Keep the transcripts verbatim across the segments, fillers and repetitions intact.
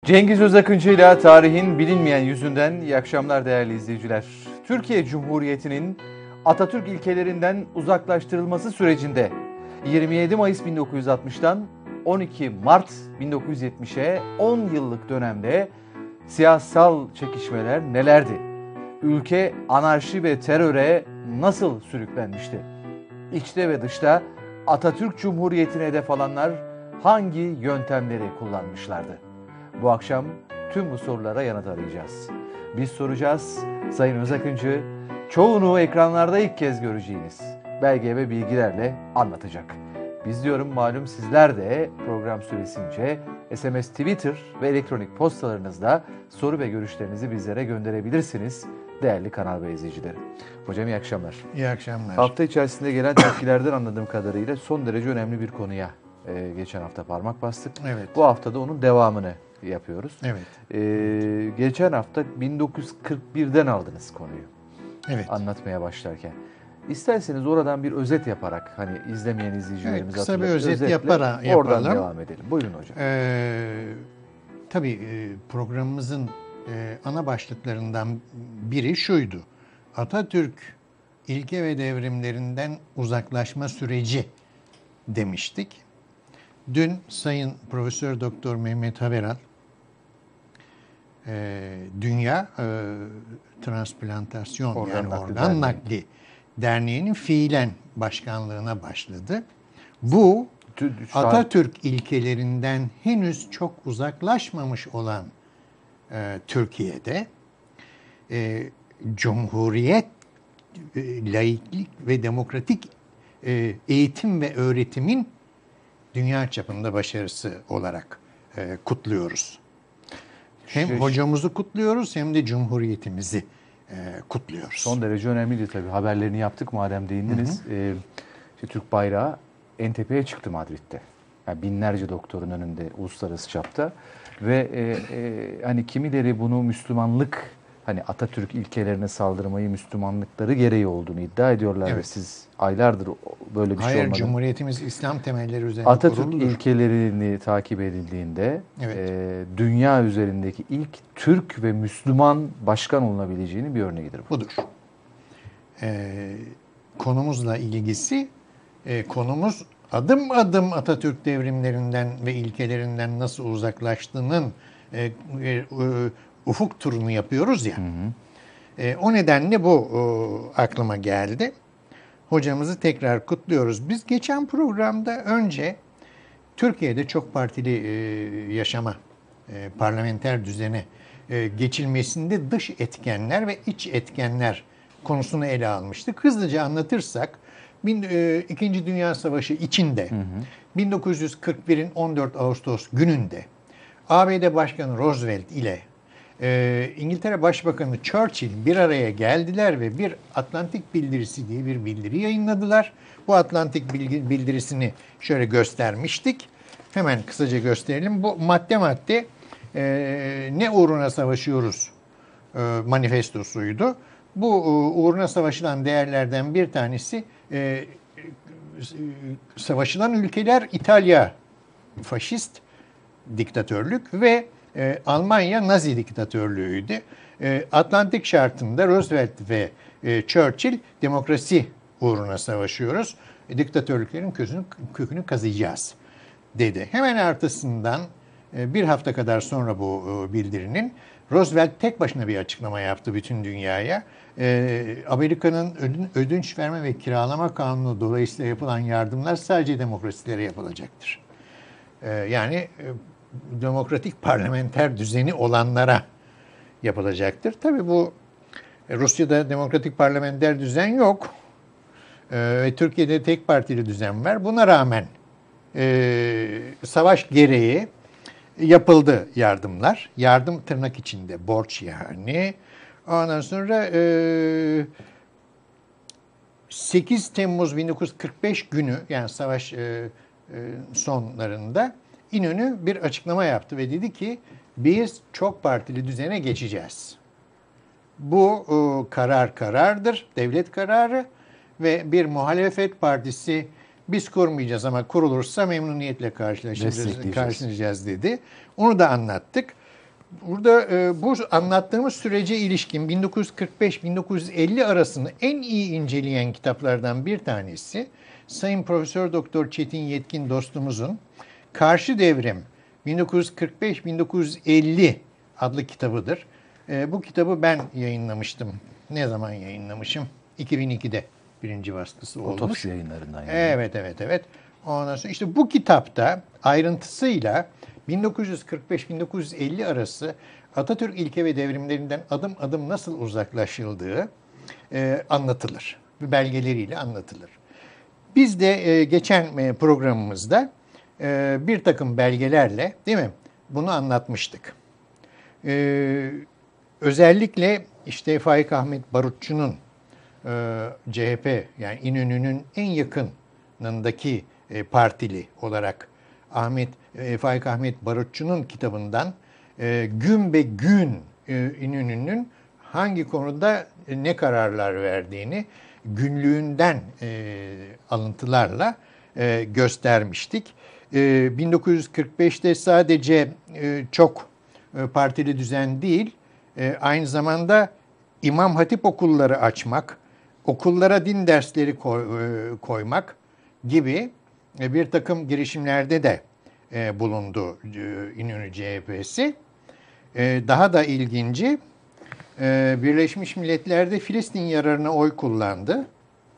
Cengiz Özakıncı ile tarihin bilinmeyen yüzünden iyi akşamlar değerli izleyiciler. Türkiye Cumhuriyeti'nin Atatürk ilkelerinden uzaklaştırılması sürecinde yirmi yedi Mayıs bin dokuz yüz altmış'tan on iki Mart bin dokuz yüz yetmiş'e on yıllık dönemde siyasal çekişmeler nelerdi? Ülke anarşi ve teröre nasıl sürüklenmişti? İçte ve dışta Atatürk Cumhuriyeti'ne hedef alanlar hangi yöntemleri kullanmışlardı? Bu akşam tüm bu sorulara yanıt arayacağız. Biz soracağız, Sayın Özakıncı çoğunu ekranlarda ilk kez göreceğiniz belge ve bilgilerle anlatacak. Biz diyorum malum sizler de program süresince S M S, Twitter ve elektronik postalarınızda soru ve görüşlerinizi bizlere gönderebilirsiniz değerli Kanal B izleyicileri. Hocam iyi akşamlar. İyi akşamlar. Hafta içerisinde gelen tepkilerden anladığım kadarıyla son derece önemli bir konuya e, geçen hafta parmak bastık. Evet. Bu haftada onun devamını yapıyoruz. Evet. Ee, geçen hafta bin dokuz yüz kırk bir'den aldınız konuyu. Evet. Anlatmaya başlarken. İsterseniz oradan bir özet yaparak hani izlemeyen izleyicilerimiz Evet, kısa bir hatırlatın. özet Özetle yapara, oradan yapalım. devam edelim. Buyurun hocam. Ee, tabii e, programımızın e, ana başlıklarından biri şuydu. Atatürk ilke ve devrimlerinden uzaklaşma süreci demiştik. Dün Sayın Profesör Doktor Mehmet Haberal e, Dünya e, Transplantasyon Organ yani Nakli Organ Derneği. Nakli Derneği'nin fiilen başkanlığına başladı. Bu Tü- şu an- Atatürk ilkelerinden henüz çok uzaklaşmamış olan e, Türkiye'de e, Cumhuriyet, e, laiklik ve demokratik e, eğitim ve öğretimin dünya çapında başarısı olarak e, kutluyoruz. Hem Şu- hocamızı kutluyoruz hem de Cumhuriyetimizi e, kutluyoruz. Son derece önemliydi tabii. Haberlerini yaptık madem değindiniz. Ee, işte Türk bayrağı en tepeye çıktı Madrid'de. Yani binlerce doktorun önünde uluslararası çapta. Ve e, e, hani kimileri bunu Müslümanlık, hani Atatürk ilkelerine saldırmayı Müslümanlıkları gereği olduğunu iddia ediyorlar. Evet. Ve siz aylardır böyle bir şey Hayır, olmadan. Cumhuriyetimiz İslam temelleri üzerine Atatürk kuruludur. ilkelerini takip edildiğinde Evet. e, dünya üzerindeki ilk Türk ve Müslüman başkan olunabileceğinin bir örneğidir bu. Budur. Ee, konumuzla ilgisi, e, konumuz adım adım Atatürk devrimlerinden ve ilkelerinden nasıl uzaklaştığının e, e, e, ufuk turunu yapıyoruz ya. E, o nedenle bu e, aklıma geldi. Hocamızı tekrar kutluyoruz. Biz geçen programda önce Türkiye'de çok partili e, yaşama, e, parlamenter düzene e, geçilmesinde dış etkenler ve iç etkenler konusunu ele almıştık. Hızlıca anlatırsak, bin, e, İkinci Dünya Savaşı içinde hı hı. bin dokuz yüz kırk bir'in on dört Ağustos gününde A B D Başkanı Roosevelt ile e, İngiltere Başbakanı Churchill bir araya geldiler ve bir Atlantik Bildirisi diye bir bildiri yayınladılar. Bu Atlantik bilgi, bildirisini şöyle göstermiştik. Hemen kısaca gösterelim. Bu madde madde e, ne uğruna savaşıyoruz e, manifestosuydu. Bu e, uğruna savaşılan değerlerden bir tanesi e, e, savaşılan ülkeler İtalya faşist diktatörlük ve e, Almanya Nazi diktatörlüğüydü. E, Atlantik şartında Roosevelt ve e, Churchill demokrasi uğruna savaşıyoruz. E, diktatörlüklerin kökünü, kökünü kazıyacağız dedi. Hemen arkasından e, bir hafta kadar sonra bu e, bildirinin Roosevelt tek başına bir açıklama yaptı bütün dünyaya. E, Amerika'nın ödün, ödünç verme ve kiralama kanunu dolayısıyla yapılan yardımlar sadece demokrasilere yapılacaktır. E, yani e, demokratik parlamenter düzeni olanlara yapılacaktır. Tabii bu e, Rusya'da demokratik parlamenter düzen yok. E, ve Türkiye'de tek partili düzen var. Buna rağmen e, savaş gereği yapıldı yardımlar. Yardım tırnak içinde, borç yani. Ondan sonra e, sekiz Temmuz bin dokuz yüz kırk beş günü, yani savaş e, e, sonlarında İnönü bir açıklama yaptı ve dedi ki biz çok partili düzene geçeceğiz. Bu e, karar karardır, devlet kararı ve bir muhalefet partisi biz kurmayacağız ama kurulursa memnuniyetle karşılaşacağız, karşılaşacağız dedi. Onu da anlattık. Burada e, bu anlattığımız sürece ilişkin bin dokuz yüz kırk beş bin dokuz yüz elli arasını en iyi inceleyen kitaplardan bir tanesi Sayın Profesör Doktor Çetin Yetkin dostumuzun Karşı Devrim bin dokuz yüz kırk beş bin dokuz yüz elli adlı kitabıdır. E, bu kitabı ben yayınlamıştım. Ne zaman yayınlamışım? iki bin ikide birinci baskısı olmuş. Otopsi yayınlarından yani. Evet, evet, evet. Ondan sonra işte bu kitapta ayrıntısıyla bin dokuz yüz kırk beş bin dokuz yüz elli arası Atatürk ilke ve devrimlerinden adım adım nasıl uzaklaşıldığı e, anlatılır. Belgeleriyle anlatılır. Biz de e, geçen e, programımızda e, bir takım belgelerle, değil mi, bunu anlatmıştık. E, özellikle işte Faik Ahmet Barutçu'nun e, C H P yani İnönü'nün en yakınındaki e, partili olarak Ahmet e, Faik Ahmet Barutçu'nun kitabından e, gün be gün e, İnönü'nün hangi konuda e, ne kararlar verdiğini günlüğünden e, alıntılarla e, göstermiştik. E, bin dokuz yüz kırk beşte sadece e, çok e, partili düzen değil, e, aynı zamanda İmam Hatip okulları açmak, okullara din dersleri koy, e, koymak gibi e, bir takım girişimlerde de e, bulundu e, İnönü C H P'si. E, daha da ilginci, e, Birleşmiş Milletler'de Filistin yararına oy kullandı.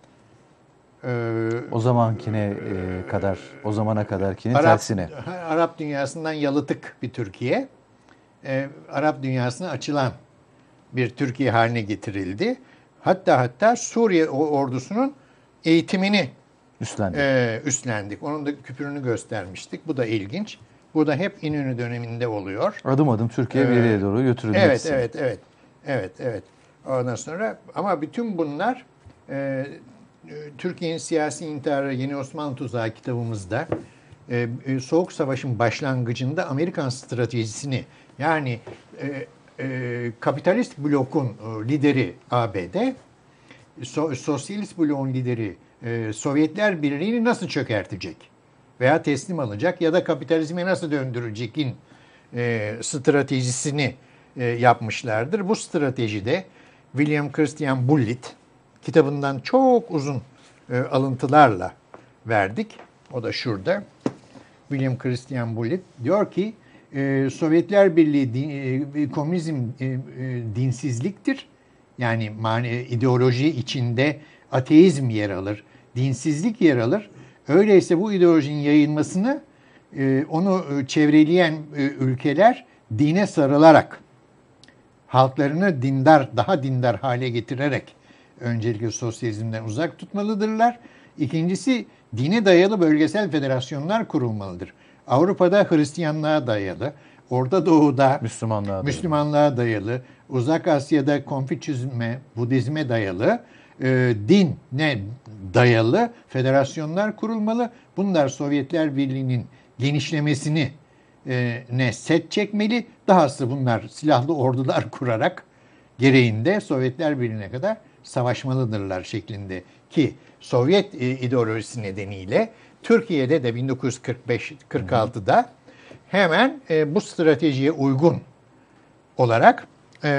E, o zamankine e, kadar, o zamana kadarkinin Arap, tersine. Arap dünyasından yalıtık bir Türkiye, e, Arap dünyasına açılan bir Türkiye haline getirildi. Hatta hatta Suriye ordusunun eğitimini üstlendik. E, üstlendik. Onun da küpürünü göstermiştik. Bu da ilginç. Bu da hep İnönü döneminde oluyor. Adım adım Türkiye ee, ileriye doğru götürülmek Evet, istedim. evet, evet. Evet, evet. Ondan sonra ama bütün bunlar e, Türkiye'nin siyasi intiharı Yeni Osmanlı Tuzağı kitabımızda e, Soğuk Savaş'ın başlangıcında Amerikan stratejisini yani e, e, kapitalist blokun e, lideri A B D, so, sosyalist bloğun lideri e, Sovyetler Birliği'ni nasıl çökertecek veya teslim alacak ya da kapitalizme nasıl döndürecek'in e, stratejisini e, yapmışlardır. Bu stratejide William Christian Bullitt kitabından çok uzun e, alıntılarla verdik. O da şurada. William Christian Bullitt diyor ki e, Sovyetler Birliği din, e, komünizm e, e, dinsizliktir. Yani mani, ideoloji içinde ateizm yer alır, dinsizlik yer alır. Öyleyse bu ideolojinin yayılmasını e, onu çevreleyen e, ülkeler dine sarılarak halklarını dindar, daha dindar hale getirerek öncelikle sosyalizmden uzak tutmalıdırlar. İkincisi dine dayalı bölgesel federasyonlar kurulmalıdır. Avrupa'da Hristiyanlığa dayalı, Orta Doğu'da Müslümanlığa dayalı, Müslümanlığa dayalı Uzak Asya'da Konfüçyüzme, Budizme dayalı, e, dine dayalı federasyonlar kurulmalı. Bunlar Sovyetler Birliği'nin genişlemesini e, ne set çekmeli. Dahası bunlar silahlı ordular kurarak gereğinde Sovyetler Birliği'ne kadar savaşmalıdırlar şeklinde ki Sovyet e, ideolojisi nedeniyle Türkiye'de de bin dokuz yüz kırk beş kırk altıda hemen e, bu stratejiye uygun olarak e,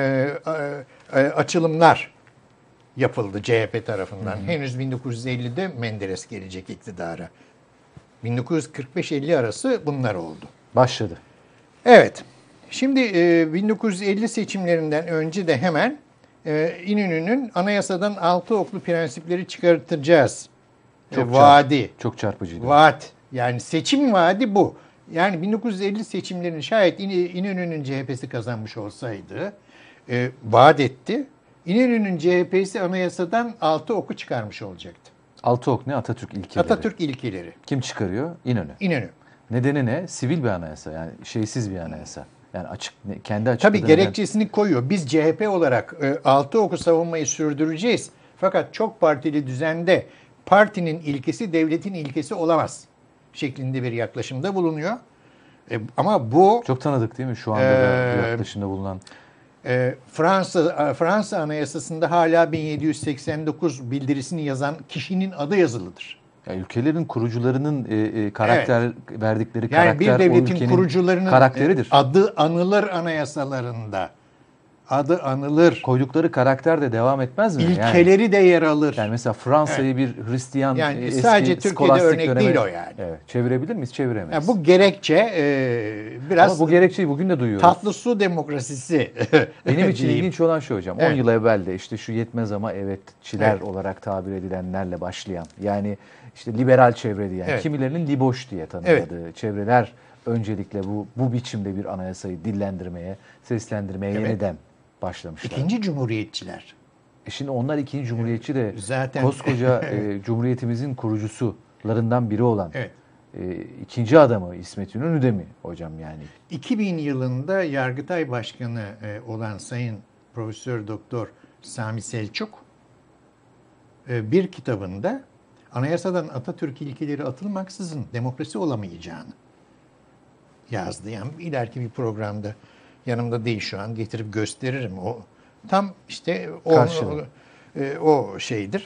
e, açılımlar yapıldı C H P tarafından. Hı hı. Henüz bin dokuz yüz ellide Menderes gelecek iktidara. bin dokuz yüz kırk beş elli arası bunlar oldu. Başladı. Evet. Şimdi e, bin dokuz yüz elli seçimlerinden önce de hemen e, İnönü'nün anayasadan altı oklu prensipleri çıkartacağız. Çok e, vaadi. Çarp, çok çarpıcıydı. Vaat. Yani seçim vaadi bu. Yani bin dokuz yüz elli seçimlerini şayet İnönü'nün C H P'si kazanmış olsaydı e, vaat etti. İnönü'nün C H P'si anayasadan altı oku çıkarmış olacaktı. Altı ok ne? Atatürk ilkeleri. Atatürk ilkeleri. Kim çıkarıyor? İnönü. İnönü. Nedeni ne? Sivil bir anayasa. Yani şeysiz bir anayasa. Yani açık, kendi açık. Tabii gerekçesini neden koyuyor. Biz C H P olarak e, altı oku savunmayı sürdüreceğiz. Fakat çok partili düzende partinin ilkesi devletin ilkesi olamaz şeklinde bir yaklaşımda bulunuyor. E, ama bu çok tanıdık değil mi şu anda e, da yaklaşımda bulunan? E, Fransa Fransa Anayasası'nda hala bin yedi yüz seksen dokuz bildirisini yazan kişinin adı yazılıdır. Ya ülkelerin kurucularının e, e, karakter evet. verdikleri yani karakter bir devletin o ülkenin kurucularının karakteridir. Adı anılır anayasalarında. Adı anılır. Koydukları karakter de devam etmez mi? İlkeleri yani, de yer alır. Yani mesela Fransa'yı evet. bir Hristiyan yani eski sadece Türkiye'de örnek döneme, değil o yani. Evet, çevirebilir miyiz? Çeviremeyiz. Yani bu gerekçe e, biraz Ama bu gerekçeyi bugün de duyuyoruz. Tatlı su demokrasisi. Benim için ilginç olan şu hocam. Evet. on yıl evvel de işte şu yetmez ama evetçiler evet. olarak tabir edilenlerle başlayan, yani işte liberal çevre diyen, evet. kimilerinin liboş diye tanımladığı evet. çevreler öncelikle bu bu biçimde bir anayasayı dillendirmeye, seslendirmeye evet. yeniden başlamışlar. İkinci cumhuriyetçiler. E şimdi onlar ikinci cumhuriyetçi de zaten koskoca e, cumhuriyetimizin kurucusularından biri olan evet. e, ikinci adamı İsmet İnönü mi hocam yani? iki bin yılında Yargıtay Başkanı e, olan Sayın Profesör Doktor Sami Selçuk e, bir kitabında anayasadan Atatürk ilkeleri atılmaksızın demokrasi olamayacağını yazdı. Yani ileriki bir programda yanımda değil şu an getirip gösteririm. O tam işte o o, e, o şeydir.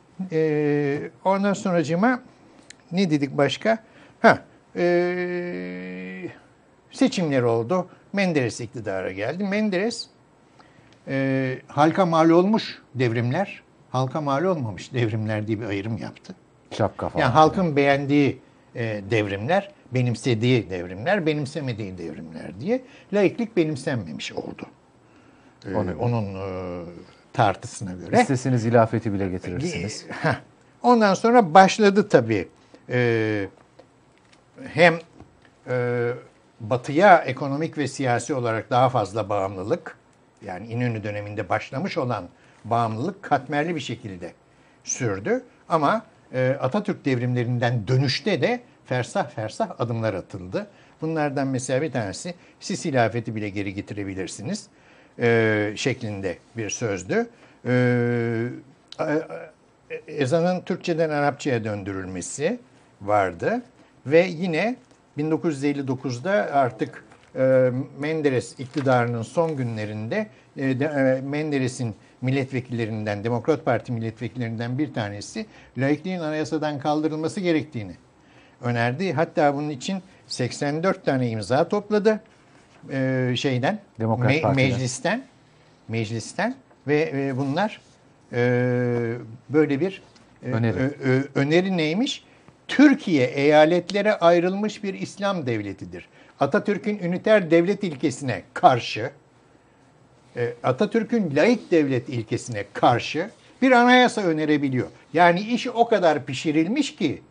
E, ondan sonracığıma ne dedik başka? Ha, e, seçimler oldu. Menderes iktidara geldi. Menderes e, halka mal olmuş devrimler, halka mal olmamış devrimler diye bir ayrım yaptı. Şapka falan. Yani halkın beğendiği e, devrimler, benimsediği devrimler, benimsemediği devrimler diye laiklik benimsenmemiş oldu. Ee, onun e, tartısına göre. İstesiniz ilafeti bile getirirsiniz. Ondan sonra başladı tabii. Ee, hem e, Batı'ya ekonomik ve siyasi olarak daha fazla bağımlılık, yani İnönü döneminde başlamış olan bağımlılık katmerli bir şekilde sürdü. Ama e, Atatürk devrimlerinden dönüşte de fersah fersah adımlar atıldı. Bunlardan mesela bir tanesi siz hilafeti bile geri getirebilirsiniz e, şeklinde bir sözdü. E, ezanın Türkçeden Arapçaya döndürülmesi vardı ve yine bin dokuz yüz elli dokuzda artık e, Menderes iktidarının son günlerinde e, de, e, Menderes'in milletvekillerinden, Demokrat Parti milletvekillerinden bir tanesi laikliğin anayasadan kaldırılması gerektiğini önerdi. Hatta bunun için seksen dört tane imza topladı e, şeyden, me- meclisten, meclisten ve e, bunlar e, böyle bir e, öneri. Ö, ö, öneri neymiş? Türkiye eyaletlere ayrılmış bir İslam devletidir. Atatürk'ün üniter devlet ilkesine karşı, e, Atatürk'ün laik devlet ilkesine karşı bir anayasa önerebiliyor. Yani iş o kadar pişirilmiş ki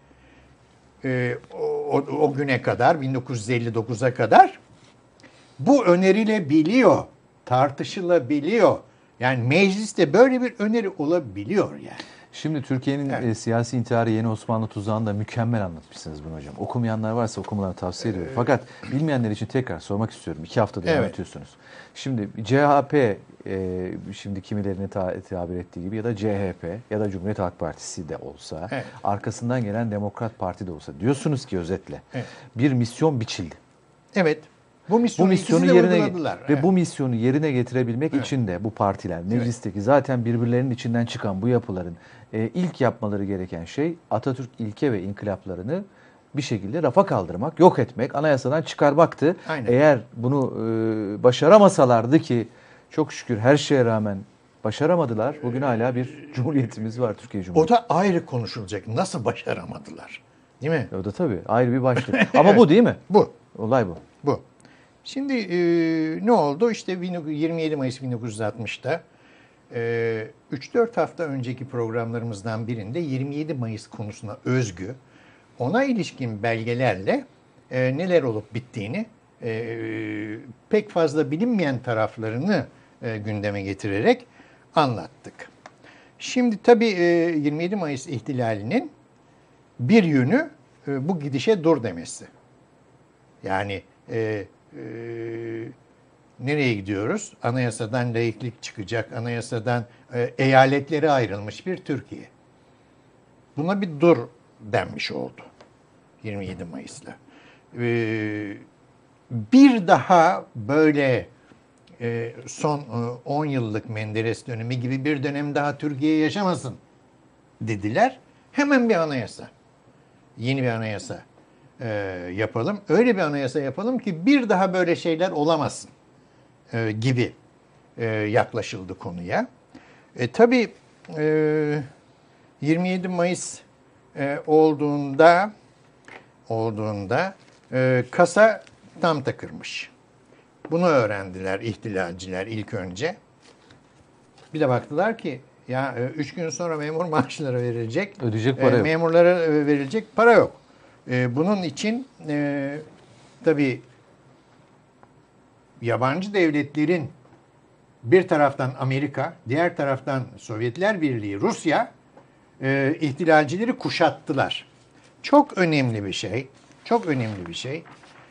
e, o, o güne kadar, bin dokuz yüz elli dokuza kadar bu önerilebiliyor, tartışılabiliyor. Yani mecliste böyle bir öneri olabiliyor yani. Şimdi Türkiye'nin evet. e, siyasi intiharı Yeni Osmanlı tuzağını da mükemmel anlatmışsınız bunu hocam. Okumayanlar varsa okumalarını tavsiye ediyorum. Fakat bilmeyenler için tekrar sormak istiyorum. İki haftadır evet. anlatıyorsunuz. Şimdi C H P, e, şimdi kimilerine ta- tabir ettiği gibi, ya da C H P ya da Cumhuriyet Halk Partisi de olsa, evet. arkasından gelen Demokrat Parti de olsa, diyorsunuz ki özetle evet. bir misyon biçildi. Evet. Bu misyonu, bu misyonu yerine ve evet. bu misyonu yerine getirebilmek evet. için de bu partiler, meclisteki evet. zaten birbirlerinin içinden çıkan bu yapıların e, ilk yapmaları gereken şey Atatürk ilke ve inkılaplarını bir şekilde rafa kaldırmak, yok etmek, anayasadan çıkarmaktı. Aynen. Eğer bunu e, başaramasalardı, ki çok şükür her şeye rağmen başaramadılar. Bugün hala bir cumhuriyetimiz var, Türkiye Cumhuriyeti. O da ayrı konuşulacak. Nasıl başaramadılar? Değil mi? O da tabii ayrı bir başlık. Ama bu değil mi? Bu. Olay bu. Bu. Şimdi e, ne oldu? İşte yirmi yedi Mayıs bin dokuz yüz altmışta e, üç dört hafta önceki programlarımızdan birinde yirmi yedi Mayıs konusuna özgü, ona ilişkin belgelerle e, neler olup bittiğini, e, pek fazla bilinmeyen taraflarını e, gündeme getirerek anlattık. Şimdi tabii e, yirmi yedi Mayıs ihtilalinin bir yönü e, bu gidişe dur demesi. Yani e, Ee, nereye gidiyoruz? Anayasadan laiklik çıkacak, anayasadan e, eyaletlere ayrılmış bir Türkiye. Buna bir dur denmiş oldu yirmi yedi Mayıs'ta. Ee, bir daha böyle e, son on yıllık Menderes dönemi gibi bir dönem daha Türkiye yaşamasın dediler. Hemen bir anayasa. yeni bir anayasa e, yapalım. Öyle bir anayasa yapalım ki bir daha böyle şeyler olamasın e, gibi e, yaklaşıldı konuya. E, tabii e, yirmi yedi Mayıs e, olduğunda olduğunda e, kasa tam takırmış. Bunu öğrendiler ihtilalciler ilk önce. Bir de baktılar ki ya üç gün sonra memur maaşları verilecek. Ödeyecek para e, yok. Memurlara verilecek para yok. E, bunun için e, tabii yabancı devletlerin bir taraftan Amerika, diğer taraftan Sovyetler Birliği, Rusya e, ihtilalcileri kuşattılar. Çok önemli bir şey. Çok önemli bir şey.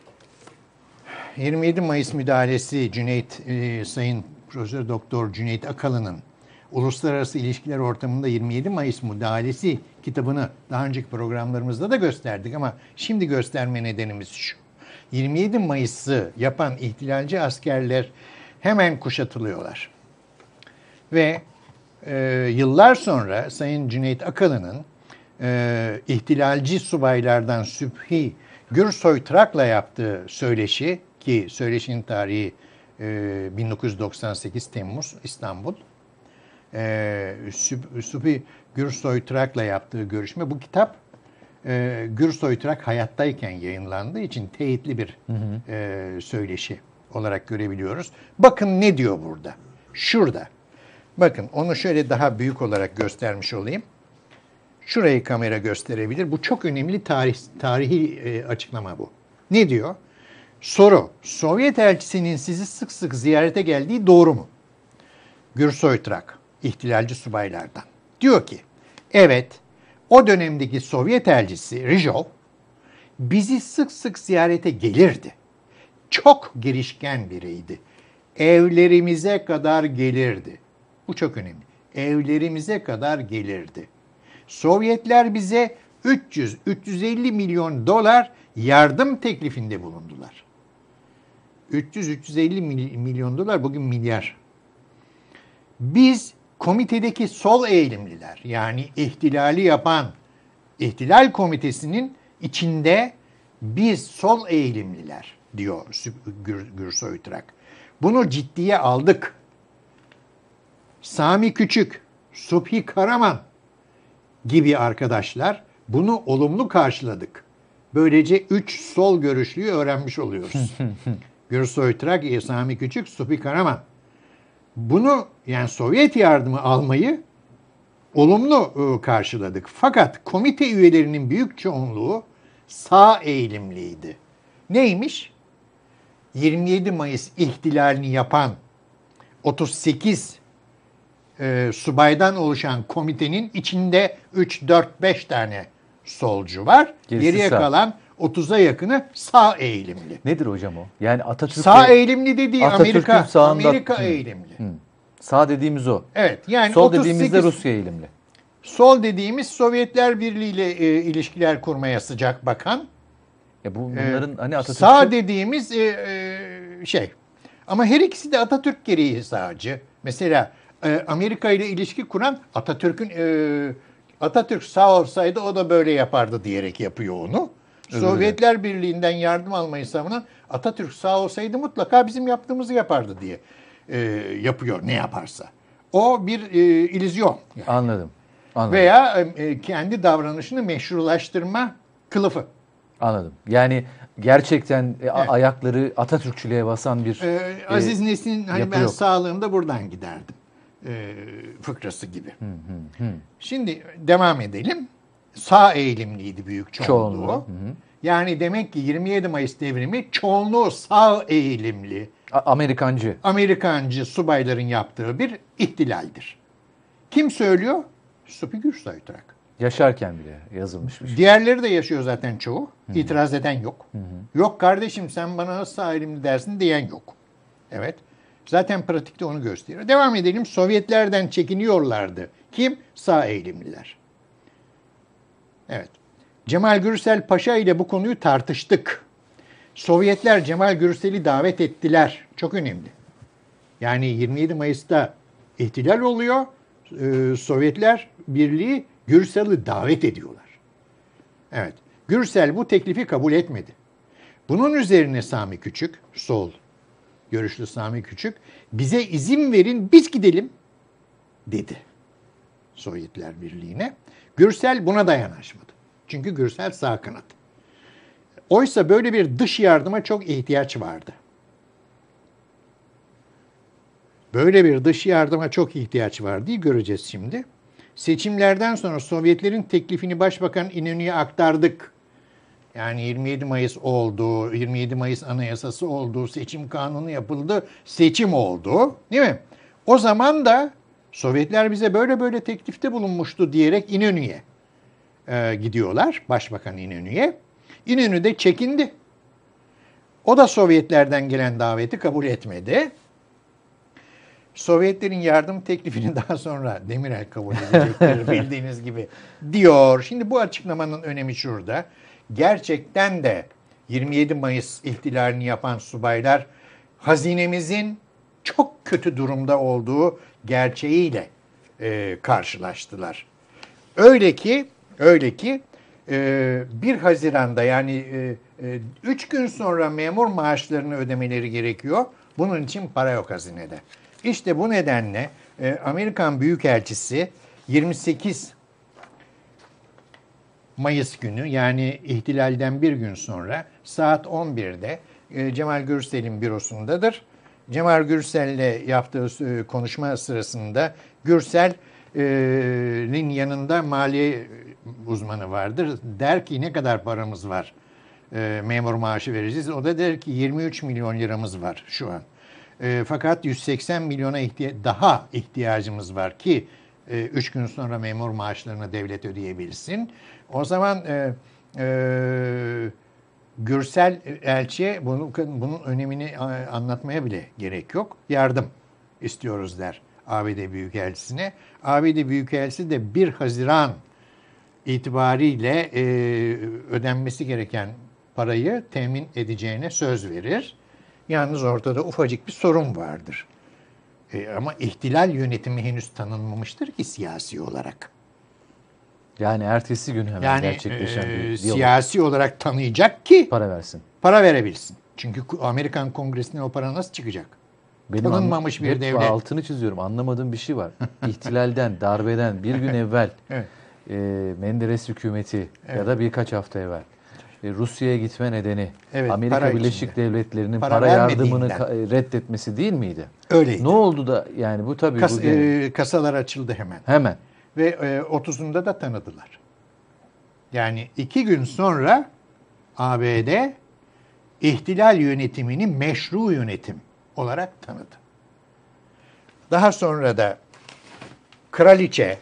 yirmi yedi Mayıs müdahalesi Cüneyt e, Sayın Profesör Doktor Cüneyt Akalı'nın Uluslararası İlişkiler Ortamında yirmi yedi Mayıs müdahalesi kitabını daha önceki programlarımızda da gösterdik ama şimdi gösterme nedenimiz şu. yirmi yedi Mayıs'ı yapan ihtilalci askerler hemen kuşatılıyorlar. Ve e, yıllar sonra Sayın Cüneyt Akalı'nın e, ihtilalci subaylardan Sübhi Gürsoy Trak'la yaptığı söyleşi, ki söyleşinin tarihi e, bin dokuz yüz doksan sekiz Temmuz İstanbul. E, Sübhi Gürsoy Trak'la yaptığı görüşme, bu kitap e, Gürsoy Trak hayattayken yayınlandığı için teyitli bir hı hı. E, söyleşi olarak görebiliyoruz. Bakın ne diyor burada. Şurada. Bakın onu şöyle daha büyük olarak göstermiş olayım. Şurayı kamera gösterebilir. Bu çok önemli tarih, tarihi e, açıklama bu. Ne diyor? Soru. Sovyet elçisinin sizi sık sık ziyarete geldiği doğru mu? Gürsoy Trak, ihtilalci subaylardan. Diyor ki, evet, o dönemdeki Sovyet elçisi Rijov bizi sık sık ziyarete gelirdi. Çok girişken biriydi. Evlerimize kadar gelirdi. Bu çok önemli. Evlerimize kadar gelirdi. Sovyetler bize üç yüz üç yüz elli milyon dolar yardım teklifinde bulundular. üç yüz üç yüz elli milyon dolar bugün milyar. Biz komitedeki sol eğilimliler, yani ihtilali yapan ihtilal komitesinin içinde biz sol eğilimliler diyor Gürsoy Trak. Bunu ciddiye aldık. Sami Küçük, Subhi Karaman gibi arkadaşlar bunu olumlu karşıladık. Böylece üç sol görüşlüyü öğrenmiş oluyoruz. Gürsoy Trak, Sami Küçük, Subhi Karaman. Bunu, yani Sovyet yardımı almayı olumlu karşıladık. Fakat komite üyelerinin büyük çoğunluğu sağ eğilimliydi. Neymiş? yirmi yedi Mayıs ihtilalini yapan otuz sekiz e, subaydan oluşan komitenin içinde üç dört beş tane solcu var. Gerisi Geriye sağ. kalan otuza yakını sağ eğilimli. Nedir hocam o? Yani Atatürk Sağ eğilimli dediği Atatürk'ün Amerika, sağında, Amerika hı, eğilimli. Hı. Sağ dediğimiz o. Evet, yani Sol otuz sekiz, dediğimizde Rusya eğilimli. Sol dediğimiz Sovyetler Birliği ile e, ilişkiler kurmaya sıcak bakan. Ya bu bunların e, hani Atatürk'ü... Sağ dediğimiz e, e, şey. Ama her ikisi de Atatürk gereği sağcı. Mesela e, Amerika ile ilişki kuran Atatürk'ün e, Atatürk sağ olsaydı o da böyle yapardı diyerek yapıyor onu. Öyle Sovyetler öyle. Birliği'nden yardım almayı savunan Atatürk sağ olsaydı mutlaka bizim yaptığımızı yapardı diye e, yapıyor ne yaparsa. O bir e, illüzyon. Yani. Anladım. Anladım. Veya e, kendi davranışını meşrulaştırma kılıfı. Anladım. Yani gerçekten evet. ayakları Atatürkçülüğe basan bir ee, Aziz e, Nesin'in hani ben yok. sağlığımda buradan giderdim e, fıkrası gibi. Hı hı hı. Şimdi devam edelim. Sağ eğilimliydi büyük çoğunluğu. Çoğunluğu. Hı hı. Yani demek ki yirmi yedi Mayıs devrimi çoğunluğu sağ eğilimli, A- Amerikancı. Amerikancı subayların yaptığı bir ihtilaldir. Kim söylüyor? Subhi Gürsoy Trak. Yaşarken bile yazılmış bir şey. Diğerleri de yaşıyor zaten çoğu. Hı-hı. İtiraz eden yok. Hı-hı. Yok kardeşim sen bana nasıl sağ eğilimli dersin diyen yok. Evet. Zaten pratikte onu gösteriyor. Devam edelim. Sovyetlerden çekiniyorlardı. Kim? Sağ eğilimliler. Evet. Cemal Gürsel Paşa ile bu konuyu tartıştık. Sovyetler Cemal Gürsel'i davet ettiler. Çok önemli. Yani yirmi yedi Mayıs'ta ihtilal oluyor. Ee, Sovyetler Birliği Gürsel'i davet ediyorlar. Evet. Gürsel bu teklifi kabul etmedi. Bunun üzerine Sami Küçük, sol görüşlü Sami Küçük, bize izin verin biz gidelim dedi Sovyetler Birliği'ne. Gürsel buna da yanaşmadı. Çünkü Gürsel sağ kanat. Oysa böyle bir dış yardıma çok ihtiyaç vardı. Böyle bir dış yardıma çok ihtiyaç var diye göreceğiz şimdi. Seçimlerden sonra Sovyetlerin teklifini Başbakan İnönü'ye aktardık. Yani yirmi yedi Mayıs oldu, yirmi yedi Mayıs Anayasası oldu, seçim kanunu yapıldı, seçim oldu, değil mi? O zaman da Sovyetler bize böyle böyle teklifte bulunmuştu diyerek İnönü'ye e, gidiyorlar, Başbakan İnönü'ye. İnönü de çekindi. O da Sovyetlerden gelen daveti kabul etmedi. Sovyetlerin yardım teklifini daha sonra Demirel kabul edecektir bildiğiniz gibi diyor. Şimdi bu açıklamanın önemi şurada. Gerçekten de yirmi yedi Mayıs ihtilalini yapan subaylar hazinemizin çok kötü durumda olduğu gerçeğiyle e, karşılaştılar. Öyle ki, öyle ki e, bir Haziran'da yani üç e, gün sonra memur maaşlarını ödemeleri gerekiyor. Bunun için para yok hazinede. İşte bu nedenle e, Amerikan Büyükelçisi yirmi sekiz Mayıs günü yani ihtilalden bir gün sonra saat on birde e, Cemal Gürsel'in bürosundadır. Cemal Gürsel'le yaptığı e, konuşma sırasında Gürsel'in yanında maliye uzmanı vardır. Der ki ne kadar paramız var e, memur maaşı vereceğiz. O da der ki yirmi üç milyon liramız var şu an. E, fakat yüz seksen milyona ihtiya- daha ihtiyacımız var ki üç gün sonra memur maaşlarını devlet ödeyebilsin. O zaman e, e, Gürsel elçiye bunu, bunun önemini anlatmaya bile gerek yok. Yardım istiyoruz der A B D Büyükelçisi'ne. A B D Büyükelçisi de bir Haziran itibariyle e, ödenmesi gereken parayı temin edeceğine söz verir. Yalnız ortada ufacık bir sorun vardır. E, ama ihtilal yönetimi henüz tanınmamıştır ki siyasi olarak. Yani ertesi gün hemen yani, gerçekleşen e, bir diyalog. Siyasi olarak tanıyacak ki para versin. Para verebilsin. Çünkü Amerikan Kongresi'ne o para nasıl çıkacak? Benim Tanınmamış bir hep devlet. Altını çiziyorum. Anlamadığım bir şey var. İhtilalden, darbeden bir gün evvel Evet. e, Menderes hükümeti Evet. ya da birkaç hafta evvel e, Rusya'ya gitme nedeni Evet, Amerika para Birleşik içinde. Devletleri'nin Para para, yardımını vermediğinden. ka- reddetmesi değil miydi? Öyleydi. Ne oldu da yani bu tabii Kas, bu gene- e, kasalar açıldı hemen. hemen. Ve e, otuzunda da tanıdılar. Yani iki gün sonra A B D ihtilal yönetimini meşru yönetim olarak tanıdı. Daha sonra da Kraliçe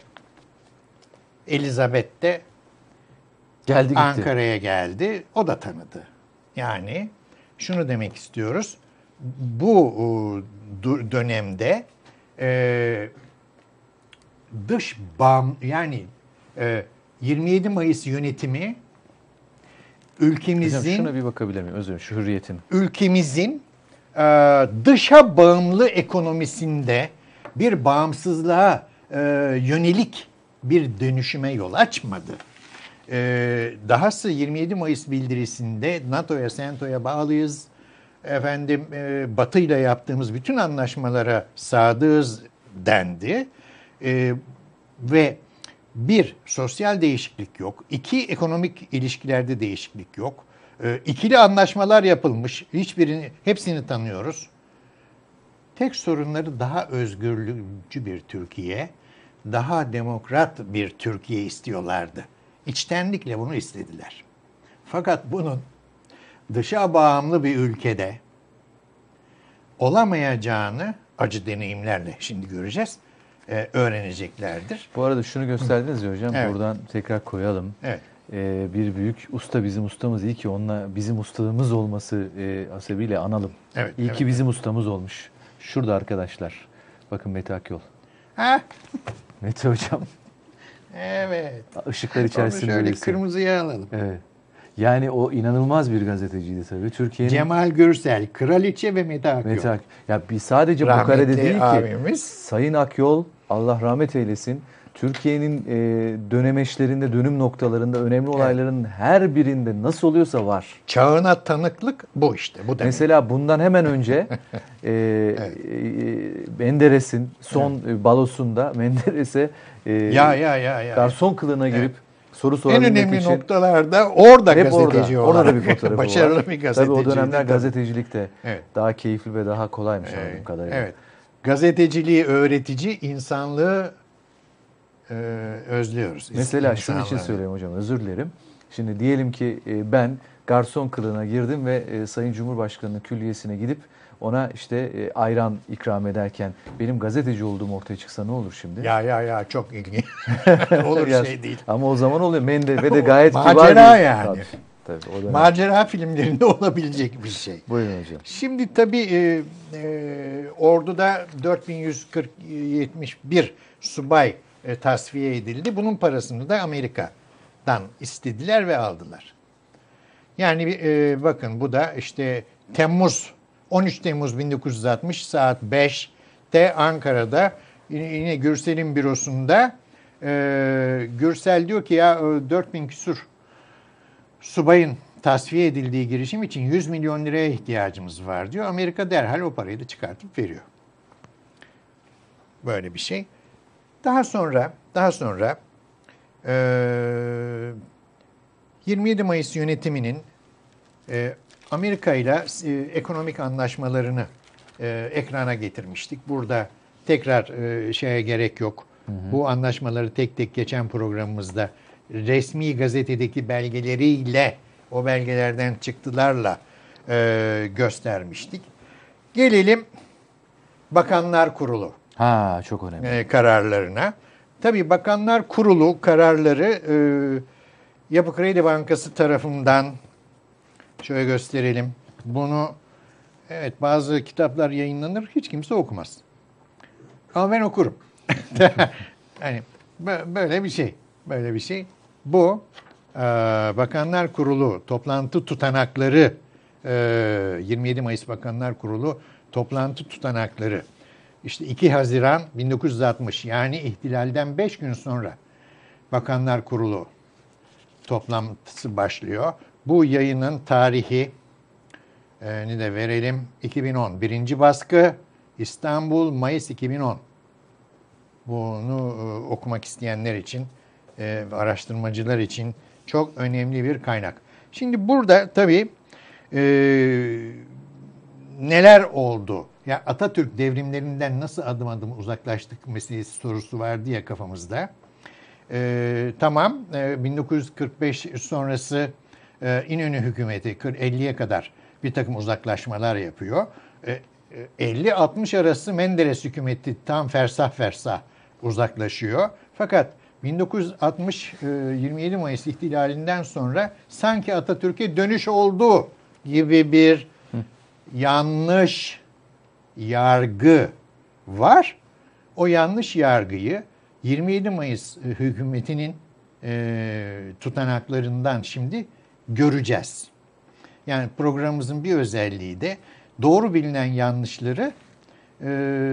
Elizabeth de Geldi gitti. Ankara'ya geldi. O da tanıdı. Yani şunu demek istiyoruz. Bu e, dönemde e, dış bağım yani e, yirmi yedi Mayıs yönetimi ülkemizin Hocam şuna bir bakabilir miyim? Özür dilerim. Şu hürriyetin. ülkemizin e, dışa bağımlı ekonomisinde bir bağımsızlığa e, yönelik bir dönüşüme yol açmadı. E, dahası yirmi yedi Mayıs bildirisinde NATO'ya, SENTO'ya bağlıyız. Efendim e, Batı ile yaptığımız bütün anlaşmalara sadığız dendi. E, ve bir, sosyal değişiklik yok. İki, ekonomik ilişkilerde değişiklik yok. E, ikili anlaşmalar yapılmış. Hiçbirini, hepsini tanıyoruz. Tek sorunları daha özgürlükçü bir Türkiye, daha demokrat bir Türkiye istiyorlardı. İçtenlikle bunu istediler. Fakat bunun dışa bağımlı bir ülkede olamayacağını acı deneyimlerle şimdi göreceğiz, e, öğreneceklerdir. Bu arada şunu gösterdiniz ya hocam. Evet. Buradan tekrar koyalım. Evet. Ee, bir büyük usta bizim ustamız. İyi ki onunla bizim ustalığımız olması e, hasebiyle analım. Evet, İyi evet, ki bizim ustamız olmuş. Şurada arkadaşlar. Bakın Mete Akyol. Ha? Mete hocam. Evet. Işıklar Onu içerisinde şöyle resim. kırmızıya alalım. Evet. Yani o inanılmaz bir gazeteciydi tabii. Türkiye'nin Cemal Gürsel, Kraliçe ve Mete Akyol. Mete Ak- ya bir sadece Rahmetli Bukara'da değil ki. abimiz. Sayın Akyol Allah rahmet eylesin. Türkiye'nin e, dönemeçlerinde, dönüm noktalarında önemli olayların her birinde nasıl oluyorsa var. Çağına tanıklık bu işte. Bu demek. Mesela bundan hemen önce e, Evet. e, Menderes'in son evet. balosunda Menderes'e e, ya ya ya ya. garson kılığına girip evet. soru En sorabilmek önemli için noktalarda orada hep gazeteci orada. olarak. Orada bir fotoğrafı Başarılı var. bir gazeteci. Tabii o dönemler tabii. gazetecilikte evet. daha keyifli ve daha kolaymış evet. anladığım kadarıyla. Evet. Gazeteciliği öğretici, insanlığı e, özlüyoruz. Mesela İnsanlığı. şunun için söyleyeyim hocam, özür dilerim. Şimdi diyelim ki e, ben garson kılığına girdim ve e, Sayın Cumhurbaşkanı'nın külliyesine gidip ona işte e, ayran ikram ederken benim gazeteci olduğum ortaya çıksa ne olur şimdi? Ya ya ya çok ilginç. Olur Ya, şey değil. Ama o zaman oluyor. Mende ve de gayet kibar bir... Macera yani. Tabii, tabii, o dönem. Macera filmlerinde olabilecek bir şey. Buyurun hocam. Şimdi tabii e, e, orduda dört bin yüz kırk yetmiş bir subay e, tasfiye edildi. Bunun parasını da Amerika'dan istediler ve aldılar. Yani e, bakın bu da işte Temmuz, on üç Temmuz bin dokuz yüz altmış saat beşte Ankara'da yine Gürsel'in bürosunda e, Gürsel diyor ki ya dört bin küsur subayın tasfiye edildiği girişim için yüz milyon liraya ihtiyacımız var diyor. Amerika derhal o parayı da çıkartıp veriyor. Böyle bir şey. Daha sonra daha sonra e, yirmi yedi Mayıs yönetiminin e, Amerika ile e, ekonomik anlaşmalarını e, ekrana getirmiştik. Burada tekrar e, şeye gerek yok. Hı hı. Bu anlaşmaları tek tek geçen programımızda resmi gazetedeki belgeleriyle, o belgelerden çıktılarla e, göstermiştik. Gelelim Bakanlar Kurulu ha, çok önemli. E, kararlarına. Tabii Bakanlar Kurulu kararları e, Yapı Kredi Bankası tarafından şöyle gösterelim. Bunu evet bazı kitaplar yayınlanır, hiç kimse okumaz. Ama ben okurum. Yani böyle bir şey. Böyle bir şey. Bu e, Bakanlar Kurulu toplantı tutanakları e, yirmi yedi Mayıs Bakanlar Kurulu toplantı tutanakları işte iki Haziran bin dokuz yüz altmış yani ihtilalden beş gün sonra Bakanlar Kurulu toplantısı başlıyor. Bu yayının tarihi e, ne de verelim iki bin on birinci baskı İstanbul Mayıs iki bin on. Bunu e, okumak isteyenler için, e, araştırmacılar için çok önemli bir kaynak. Şimdi burada tabii e, neler oldu? Ya Atatürk devrimlerinden nasıl adım adım uzaklaştık meselesi sorusu vardı ya kafamızda. E, tamam, e, bin dokuz yüz kırk beş sonrası e, İnönü hükümeti elliye kadar bir takım uzaklaşmalar yapıyor. E, elli altmış arası Menderes hükümeti tam fersah fersah uzaklaşıyor. Fakat bin dokuz yüz altmış yirmi yedi Mayıs ihtilalinden sonra sanki Atatürk'e dönüş oldu gibi bir yanlış yargı var. O yanlış yargıyı yirmi yedi Mayıs hükümetinin e, tutanaklarından şimdi göreceğiz. Yani programımızın bir özelliği de doğru bilinen yanlışları e,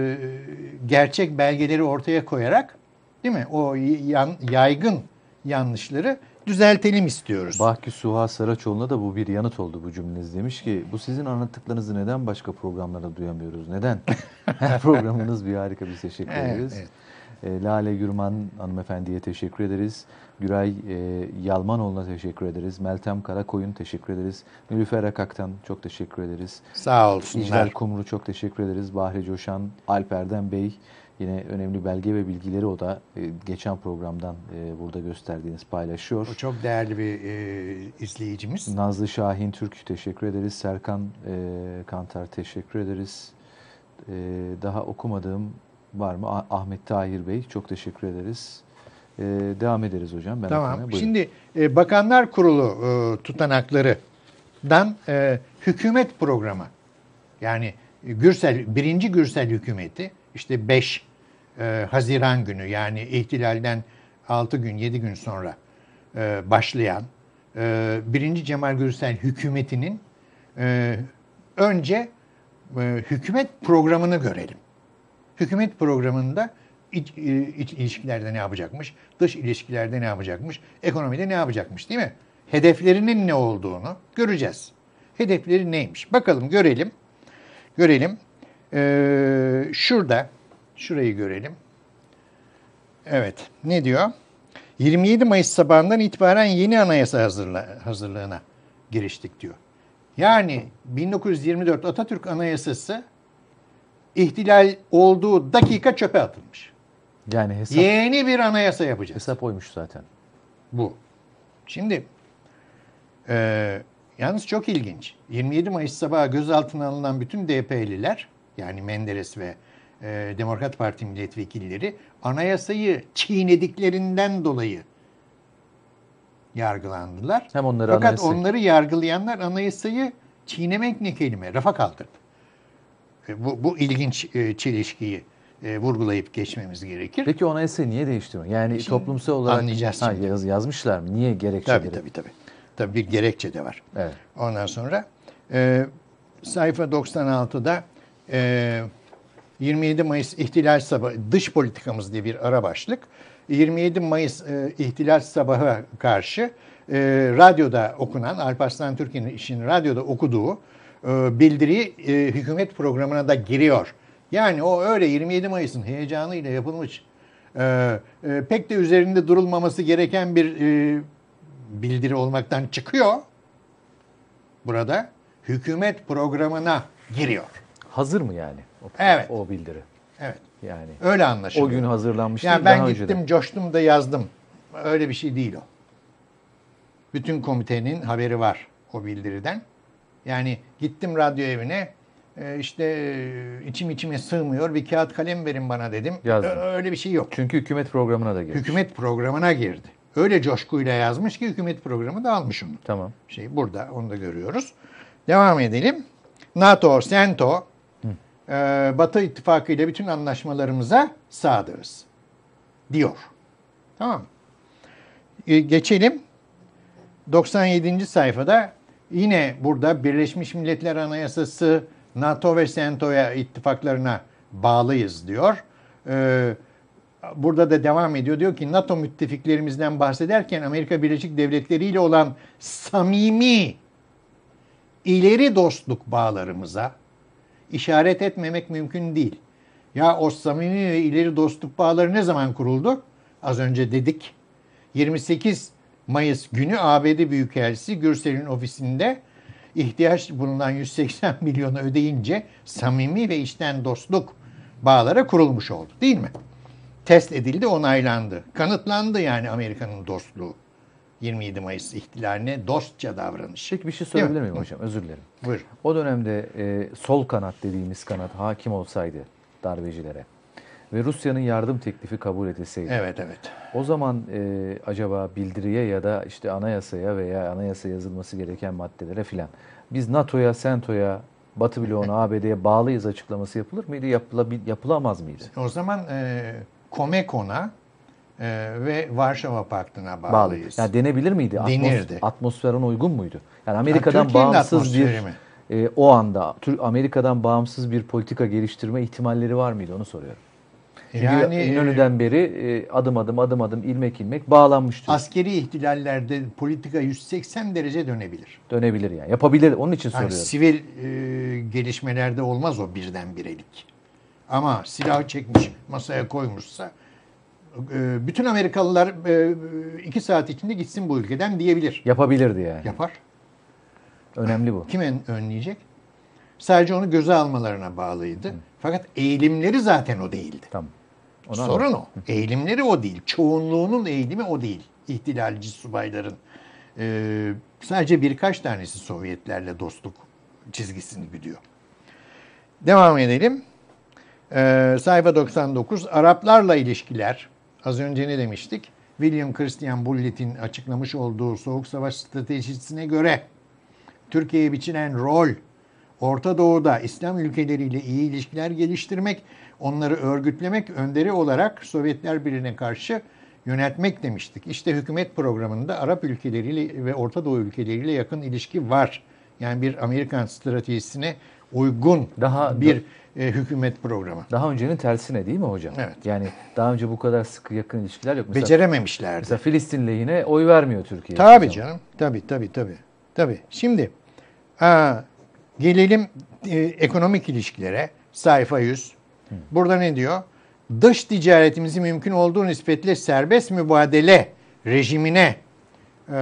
gerçek belgeleri ortaya koyarak, değil mi? O yan, yaygın yanlışları düzeltelim istiyoruz. Bahki Suha Saraçoğlu'na da bu bir yanıt oldu bu cümleniz. Demiş ki bu sizin anlattıklarınızı neden başka programlarda duyamıyoruz? Neden? Her programınız bir harika, biz teşekkür ederiz. Evet, evet. Lale Gürman hanımefendiye teşekkür ederiz. Güray e, Yalmanoğlu'na teşekkür ederiz. Meltem Karakoyun teşekkür ederiz. Nilüfer Akak'tan çok teşekkür ederiz. Sağ olsunlar. İclal Kumru çok teşekkür ederiz. Bahri Coşan, Alp Erdem Bey yine önemli belge ve bilgileri o da e, geçen programdan e, burada gösterdiğiniz paylaşıyor. O çok değerli bir e, izleyicimiz. Nazlı Şahin Türk teşekkür ederiz. Serkan e, Kantar teşekkür ederiz. E, daha okumadığım var mı? Ah- Ahmet Tahir Bey çok teşekkür ederiz. Ee, devam ederiz hocam. Ben tamam. Şimdi e, Bakanlar Kurulu e, tutanaklarından e, hükümet programı, yani Gürsel birinci Gürsel hükümeti işte beş e, Haziran günü, yani ihtilalden altı gün yedi gün sonra e, başlayan e, birinci Cemal Gürsel hükümetinin e, önce e, hükümet programını görelim. Hükümet programında iç, iç ilişkilerde ne yapacakmış? Dış ilişkilerde ne yapacakmış? Ekonomide ne yapacakmış, değil mi? Hedeflerinin ne olduğunu göreceğiz. Hedefleri neymiş? Bakalım, görelim. Görelim. Ee, şurada, şurayı görelim. Evet, ne diyor? yirmi yedi Mayıs sabahından itibaren yeni anayasa hazırla, hazırlığına giriştik diyor. Yani bin dokuz yüz yirmi dört Atatürk Anayasası ihtilal olduğu dakika çöpe atılmış. Yani hesap, Yeni bir anayasa yapacağız. hesap oymuş zaten. Bu. Şimdi e, yalnız çok ilginç. yirmi yedi Mayıs sabahı gözaltına alınan bütün D P'liler, yani Menderes ve e, Demokrat Parti milletvekilleri, anayasayı çiğnediklerinden dolayı yargılandılar. Hem onları Fakat anayasa- onları yargılayanlar anayasayı çiğnemek ne kelime? Rafa kaldırdı. E, bu, bu ilginç e, çelişkiyi e, vurgulayıp geçmemiz gerekir. Peki o anayasayı niye değiştirmiyor? Yani Şimdi toplumsal olarak anlayacağız ha, şimdi. yaz, yazmışlar mı? Niye gerekçeleri? Tabii tabii tabii. Tabii bir gerekçe de var. Evet. Ondan sonra e, sayfa doksan altıda e, yirmi yedi Mayıs İhtilal Sabahı, dış politikamız diye bir ara başlık. yirmi yedi Mayıs e, İhtilal Sabahı karşı e, radyoda okunan, Alparslan Türkiye'nin işin radyoda okuduğu e, bildiri e, hükümet programına da giriyor. Yani o öyle yirmi yedi Mayıs'ın heyecanıyla yapılmış, e, e, pek de üzerinde durulmaması gereken bir e, bildiri olmaktan çıkıyor. Burada hükümet programına giriyor. Hazır mı yani o, Evet. o bildiri? Evet. Yani Öyle anlaşılıyor. o gün hazırlanmış Yani değil, ben daha gittim, önceden. coştum da yazdım. Öyle bir şey değil o. Bütün komitenin haberi var o bildiriden. Yani gittim radyo evine, e, işte e, içim içime sığmıyor, bir kağıt kalem verin bana dedim. Yazdım. Ö- Öyle bir şey yok. Çünkü hükümet programına da girmiş. Hükümet programına girdi. Öyle coşkuyla yazmış ki hükümet programı da almış onu. Tamam. Şey burada, onu da görüyoruz. Devam edelim. NATO, SENTO, e, Batı İttifakı ile bütün anlaşmalarımıza sadığız diyor. Tamam mı? E, geçelim. doksan yedinci sayfada yine burada Birleşmiş Milletler Anayasası, NATO ve SENTO'ya, ittifaklarına bağlıyız diyor. E, burada da devam ediyor. Diyor ki NATO müttefiklerimizden bahsederken Amerika Birleşik Devletleri ile olan samimi ileri dostluk bağlarımıza işaret etmemek mümkün değil. Ya o samimi ve ileri dostluk bağları ne zaman kuruldu? Az önce dedik. yirmi sekiz Mayıs günü A B D Büyükelçisi Gürsel'in ofisinde ihtiyaç bulunan yüz seksen milyonu ödeyince samimi ve içten dostluk bağları kurulmuş oldu, değil mi? Test edildi, onaylandı. Kanıtlandı yani Amerika'nın dostluğu. yirmi yedi Mayıs ihtilaline dostça davranış. Peki bir şey Değil sorabilir mi? miyim hocam? Özür dilerim. Buyur. O dönemde e, sol kanat dediğimiz kanat hakim olsaydı darbecilere ve Rusya'nın yardım teklifi kabul edilseydi. Evet, evet. O zaman e, acaba bildiriye ya da işte anayasaya veya anayasa yazılması gereken maddelere filan biz NATO'ya, SENTO'ya, Batı bloğuna, A B D'ye bağlıyız açıklaması yapılır mıydı? Yapılabil, yapılamaz mıydı? O zaman e, COMECON'a e, ve Varşova Paktı'na Bağlı. bağlıyız. Yani denebilir miydi? Atmos, Denirdi. atmosferin uygun muydu? Yani Amerika'dan Türkiye'nin bağımsız bir atmosferi mi? e, o anda Tür- Amerika'dan bağımsız bir politika geliştirme ihtimalleri var mıydı? Onu soruyorum. Çünkü Yani İnönü'den beri e, adım adım adım adım ilmek ilmek bağlanmıştır. askeri ihtilallerde politika yüz seksen derece dönebilir. Dönebilir yani. Yapabilir. Onun için Yani soruyorum. sivil e, gelişmelerde olmaz o birdenbirelik. Ama silahı çekmiş, masaya koymuşsa e, bütün Amerikalılar e, iki saat içinde gitsin bu ülkeden diyebilir. Yapabilirdi yani. Yapar. Önemli bu. Kim en- önleyecek? Sadece onu göze almalarına bağlıydı. Fakat eğilimleri zaten o değildi. Tamam. Onu Sorun anladım. o. Eğilimleri o değil. Çoğunluğunun eğilimi o değil. İhtilalci subayların. Ee, sadece birkaç tanesi Sovyetlerle dostluk çizgisini güdüyor. Devam edelim. Ee, sayfa doksan dokuz. Araplarla ilişkiler. Az önce ne demiştik? William Christian Bullitt'in açıklamış olduğu Soğuk Savaş stratejisine göre Türkiye'ye biçilen rol, Orta Doğu'da İslam ülkeleriyle iyi ilişkiler geliştirmek, onları örgütlemek, önderi olarak Sovyetler Birliği'ne karşı yönetmek demiştik. İşte hükümet programında Arap ülkeleriyle ve Orta Doğu ülkeleriyle yakın ilişki var. Yani bir Amerikan stratejisine uygun Daha bir e, hükümet programı. Daha öncenin tersine değil mi hocam? Evet. Yani daha önce bu kadar sıkı yakın ilişkiler yok. Mesela, Becerememişlerdi. mesela Filistin lehine oy vermiyor Türkiye. Tabii canım. Tabii tabii tabii. Tabii. Şimdi aa, gelelim e, ekonomik ilişkilere. Sayfa yüz. Hı. Burada ne diyor? Dış ticaretimizi mümkün olduğu nispetle serbest mübadele rejimine e,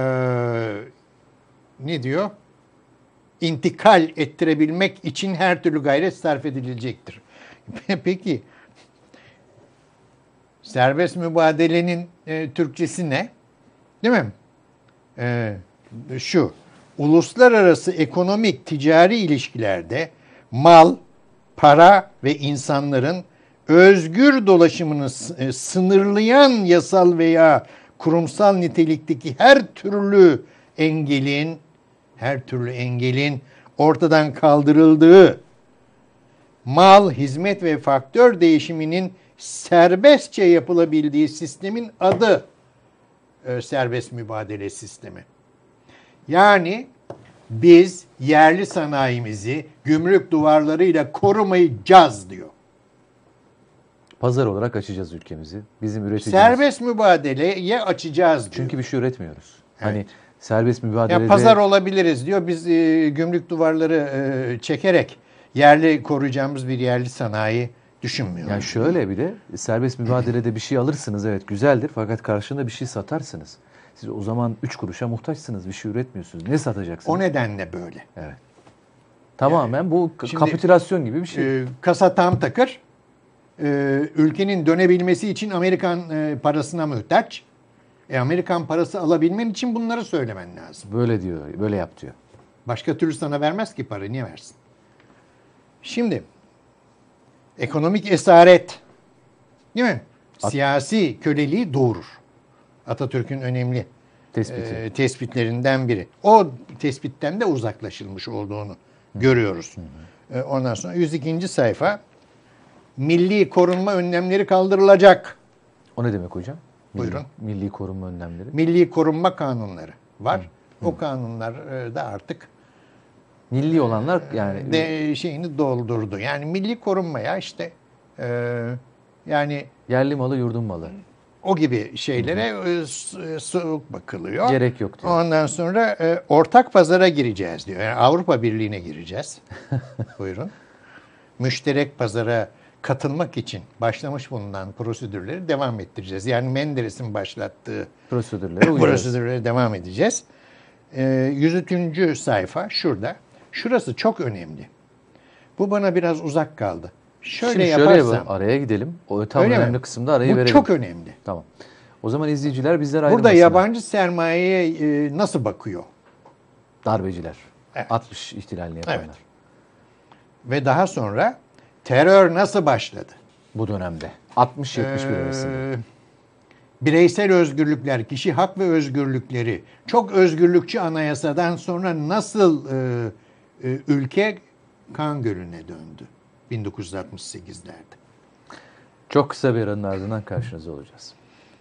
ne diyor? İntikal ettirebilmek için her türlü gayret sarf edilecektir. Peki serbest mübadelenin e, Türkçesi ne? Değil mi? E, şu, uluslararası ekonomik ticari ilişkilerde mal, para ve insanların özgür dolaşımını sınırlayan yasal veya kurumsal nitelikteki her türlü engelin her türlü engelin ortadan kaldırıldığı, mal, hizmet ve faktör değişiminin serbestçe yapılabildiği sistemin adı e, serbest mübadele sistemi. Yani biz yerli sanayimizi gümrük duvarlarıyla korumayacağız diyor. Pazar olarak açacağız ülkemizi. Bizim üreticimiz. Serbest mübadeleye açacağız diyor. Çünkü bir şey üretmiyoruz. Evet. Hani serbest mübadelede... Ya pazar olabiliriz diyor. Biz e, gümrük duvarları e, çekerek yerli koruyacağımız bir yerli sanayi düşünmüyoruz. Yani şöyle bir de serbest mübadelede bir şey alırsınız, evet güzeldir, fakat karşında bir şey satarsınız. Siz o zaman üç kuruşa muhtaçsınız, bir şey üretmiyorsunuz. Ne satacaksınız? O nedenle böyle. Evet. Tamamen yani, bu şimdi, kapitülasyon gibi bir şey. E, kasa tam takır. E, ülkenin dönebilmesi için Amerikan e, parasına muhtaç. E, Amerikan parası alabilmen için bunları söylemen lazım. Böyle diyor, böyle yap diyor. Başka türlü sana vermez ki parayı, niye versin? Şimdi ekonomik esaret, değil mi? At- Siyasi köleliği doğurur. Atatürk'ün önemli Tespiti. e, tespitlerinden biri. O tespitten de uzaklaşılmış olduğunu Hı. görüyoruz. Hı hı. E, ondan sonra yüz ikinci sayfa, milli korunma önlemleri kaldırılacak. O ne demek hocam? Milli, Buyurun. Milli korunma önlemleri. Milli korunma kanunları var. Hı. O kanunlar da artık milli olanlar yani de şeyini doldurdu. Yani milli korunmaya işte e, yani yerli malı yurdun malı. O gibi şeylere e, soğuk bakılıyor. Gerek yok diyor. Ondan sonra e, ortak pazara gireceğiz diyor. Yani Avrupa Birliği'ne gireceğiz. Buyurun. Müşterek pazara katılmak için başlamış bulunan prosedürleri devam ettireceğiz. Yani Menderes'in başlattığı prosedürlere uyacağız. Prosedürlere devam edeceğiz. E, yüz üçüncü sayfa şurada. Şurası çok önemli. Bu bana biraz uzak kaldı. Şöyle Şimdi yaparsam. şöyle yapalım, araya gidelim. O tam önemli mi? Kısımda arayı Bu verelim. Bu çok önemli. Tamam. O zaman izleyiciler bizler ayrılmasınlar. Burada yabancı sermayeye e, nasıl bakıyor? Darbeciler. Evet. altmış ihtilalini yapanlar. Evet. Ve daha sonra terör nasıl başladı? Bu dönemde. altmış yetmiş bir Ee, arasında. Bireysel özgürlükler, kişi hak ve özgürlükleri çok özgürlükçü anayasadan sonra nasıl e, e, ülke kan gölüne döndü bin dokuz yüz altmış sekizlerde. Çok kısa bir aranın ardından karşınızda olacağız.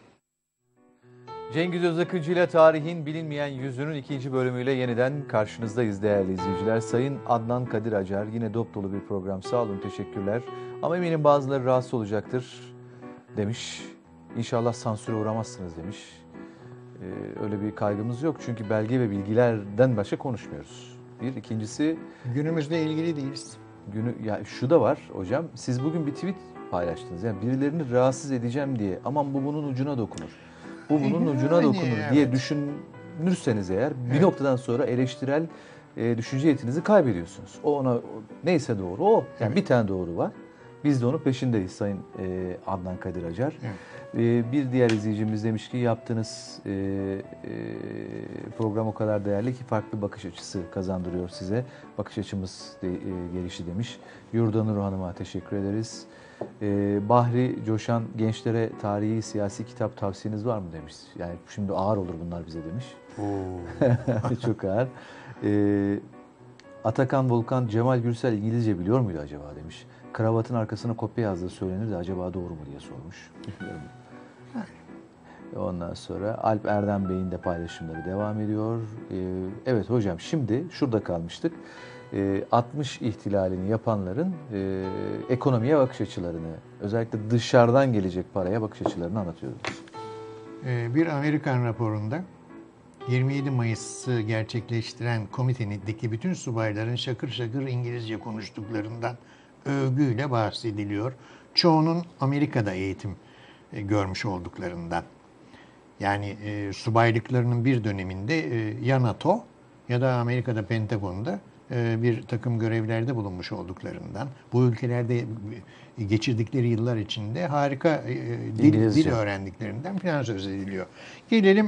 Cengiz Özakıncı ile Tarihin Bilinmeyen Yüzünün ikinci bölümüyle yeniden karşınızdayız değerli izleyiciler. Sayın Adnan Kadir Acar, yine dop dolu bir program, sağ olun, teşekkürler. Ama eminim bazıları rahatsız olacaktır demiş. İnşallah sansüre uğramazsınız demiş. Ee, öyle bir kaygımız yok çünkü belge ve bilgilerden başka konuşmuyoruz. Bir, ikincisi... Günümüzle ilgili değiliz. Günü, ya şu da var hocam, siz bugün bir tweet paylaştınız. Yani birilerini rahatsız edeceğim diye, aman bu bunun ucuna dokunur, bu bunun ucuna yani, dokunur evet. diye düşünürseniz eğer bir evet. noktadan sonra eleştirel e, düşünce yetinizi kaybediyorsunuz. O ona neyse doğru o. Yani evet. Bir tane doğru var. Biz de onun peşindeyiz Sayın e, Adnan Kadir Acar. Evet. E, bir diğer izleyicimiz demiş ki yaptığınız e, e, program o kadar değerli ki farklı bakış açısı kazandırıyor size. Bakış açımız de, e, gelişi demiş. Yurdanur Hanım'a teşekkür ederiz. E, Bahri Coşan, gençlere tarihi siyasi kitap tavsiyeniz var mı demiş. Yani şimdi ağır olur bunlar bize demiş. Çok ağır. E, Atakan Volkan, Cemal Gürsel İngilizce biliyor muydu acaba demiş. Kravatın arkasına kopya yazdığı söylenir de acaba doğru mu diye sormuş. Ondan sonra Alp Erdem Bey'in de paylaşımları devam ediyor. Ee, evet hocam, şimdi şurada kalmıştık. e, altmış ihtilalini yapanların e, ekonomiye bakış açılarını, özellikle dışarıdan gelecek paraya bakış açılarını anlatıyordunuz. Ee, bir Amerikan raporunda yirmi yedi Mayıs'ı gerçekleştiren komitedeki bütün subayların şakır şakır İngilizce konuştuklarından övgüyle bahsediliyor. Çoğunun Amerika'da eğitim e, görmüş olduklarından. Yani e, subaylıklarının bir döneminde e, ya NATO ya da Amerika'da Pentagon'da e, bir takım görevlerde bulunmuş olduklarından, bu ülkelerde geçirdikleri yıllar içinde harika e, dil, dil öğrendiklerinden falan söz ediliyor. Gelelim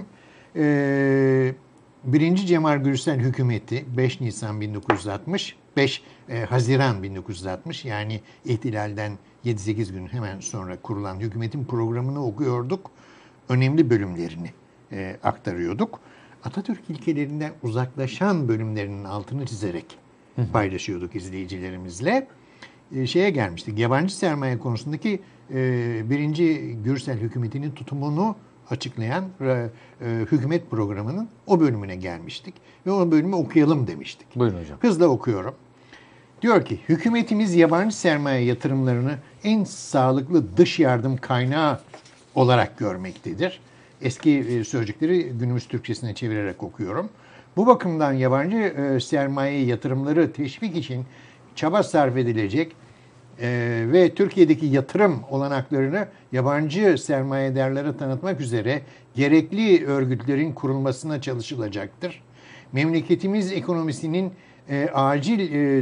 e, birinci Cemal Gürsel hükümeti beş Nisan bin dokuz yüz altmış, beş e, Haziran bin dokuz yüz altmış, yani ihtilalden yedi sekiz gün hemen sonra kurulan hükümetin programını okuyorduk. Önemli bölümlerini e, aktarıyorduk. Atatürk ilkelerinden uzaklaşan bölümlerinin altını çizerek paylaşıyorduk izleyicilerimizle. E, şeye gelmiştik. Yabancı sermaye konusundaki e, birinci Gürsel hükümetinin tutumunu açıklayan e, e, hükümet programının o bölümüne gelmiştik. Ve o bölümü okuyalım demiştik. Buyurun hocam. Hızla okuyorum. Diyor ki, hükümetimiz yabancı sermaye yatırımlarını en sağlıklı dış yardım kaynağı olarak görmektedir. Eski sözcükleri günümüz Türkçesine çevirerek okuyorum. Bu bakımdan yabancı sermaye yatırımları teşvik için çaba sarf edilecek ve Türkiye'deki yatırım olanaklarını yabancı sermayedarlara tanıtmak üzere gerekli örgütlerin kurulmasına çalışılacaktır. Memleketimiz ekonomisinin acil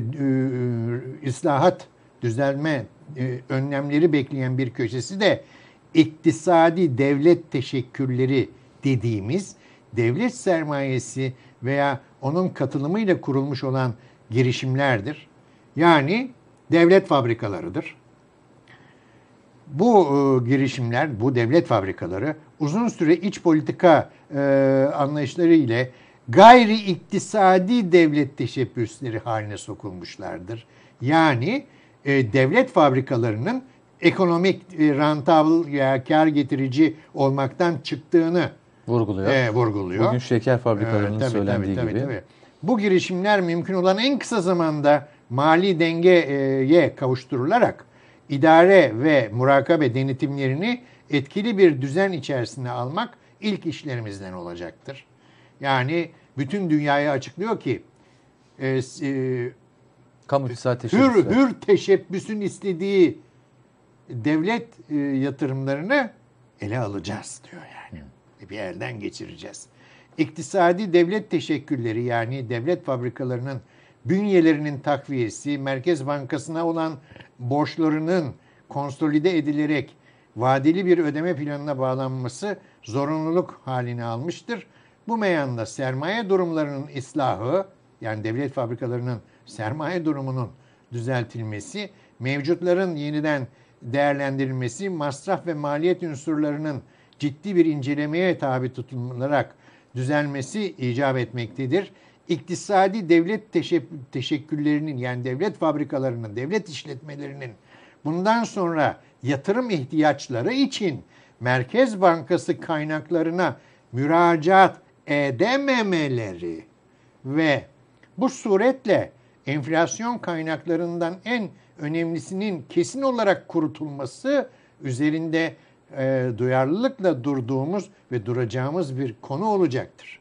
ıslahat, düzelme önlemleri bekleyen bir köşesi de iktisadi devlet teşekkürleri dediğimiz devlet sermayesi veya onun katılımıyla kurulmuş olan girişimlerdir. Yani devlet fabrikalarıdır. Bu e, girişimler, bu devlet fabrikaları uzun süre iç politika e, anlayışları ile gayri iktisadi devlet teşebbüsleri haline sokulmuşlardır. Yani e, devlet fabrikalarının ekonomik, e, rentable ya kar getirici olmaktan çıktığını vurguluyor. E, vurguluyor. Bugün şeker fabrikalarının e, tabii, söylendiği tabii, gibi. Tabii, tabii. Bu girişimler mümkün olan en kısa zamanda mali dengeye kavuşturularak idare ve murakabe denetimlerini etkili bir düzen içerisine almak ilk işlerimizden olacaktır. Yani bütün dünyaya açıklıyor ki e, e, kamu iktisadi hür, teşebbüsler. hür teşebbüsün istediği devlet e, yatırımlarını ele alacağız diyor yani. Hmm. Bir elden geçireceğiz. İktisadi devlet teşekkürleri, yani devlet fabrikalarının bünyelerinin takviyesi, Merkez Bankası'na olan borçlarının konsolide edilerek vadeli bir ödeme planına bağlanması zorunluluk halini almıştır. Bu meyanda sermaye durumlarının ıslahı, yani devlet fabrikalarının sermaye durumunun düzeltilmesi, mevcutların yeniden değerlendirilmesi, masraf ve maliyet unsurlarının ciddi bir incelemeye tabi tutularak düzelmesi icap etmektedir. İktisadi devlet teşekkürlerinin, yani devlet fabrikalarının, devlet işletmelerinin bundan sonra yatırım ihtiyaçları için Merkez Bankası kaynaklarına müracaat edememeleri ve bu suretle enflasyon kaynaklarından en önemlisinin kesin olarak kurutulması üzerinde e, duyarlılıkla durduğumuz ve duracağımız bir konu olacaktır.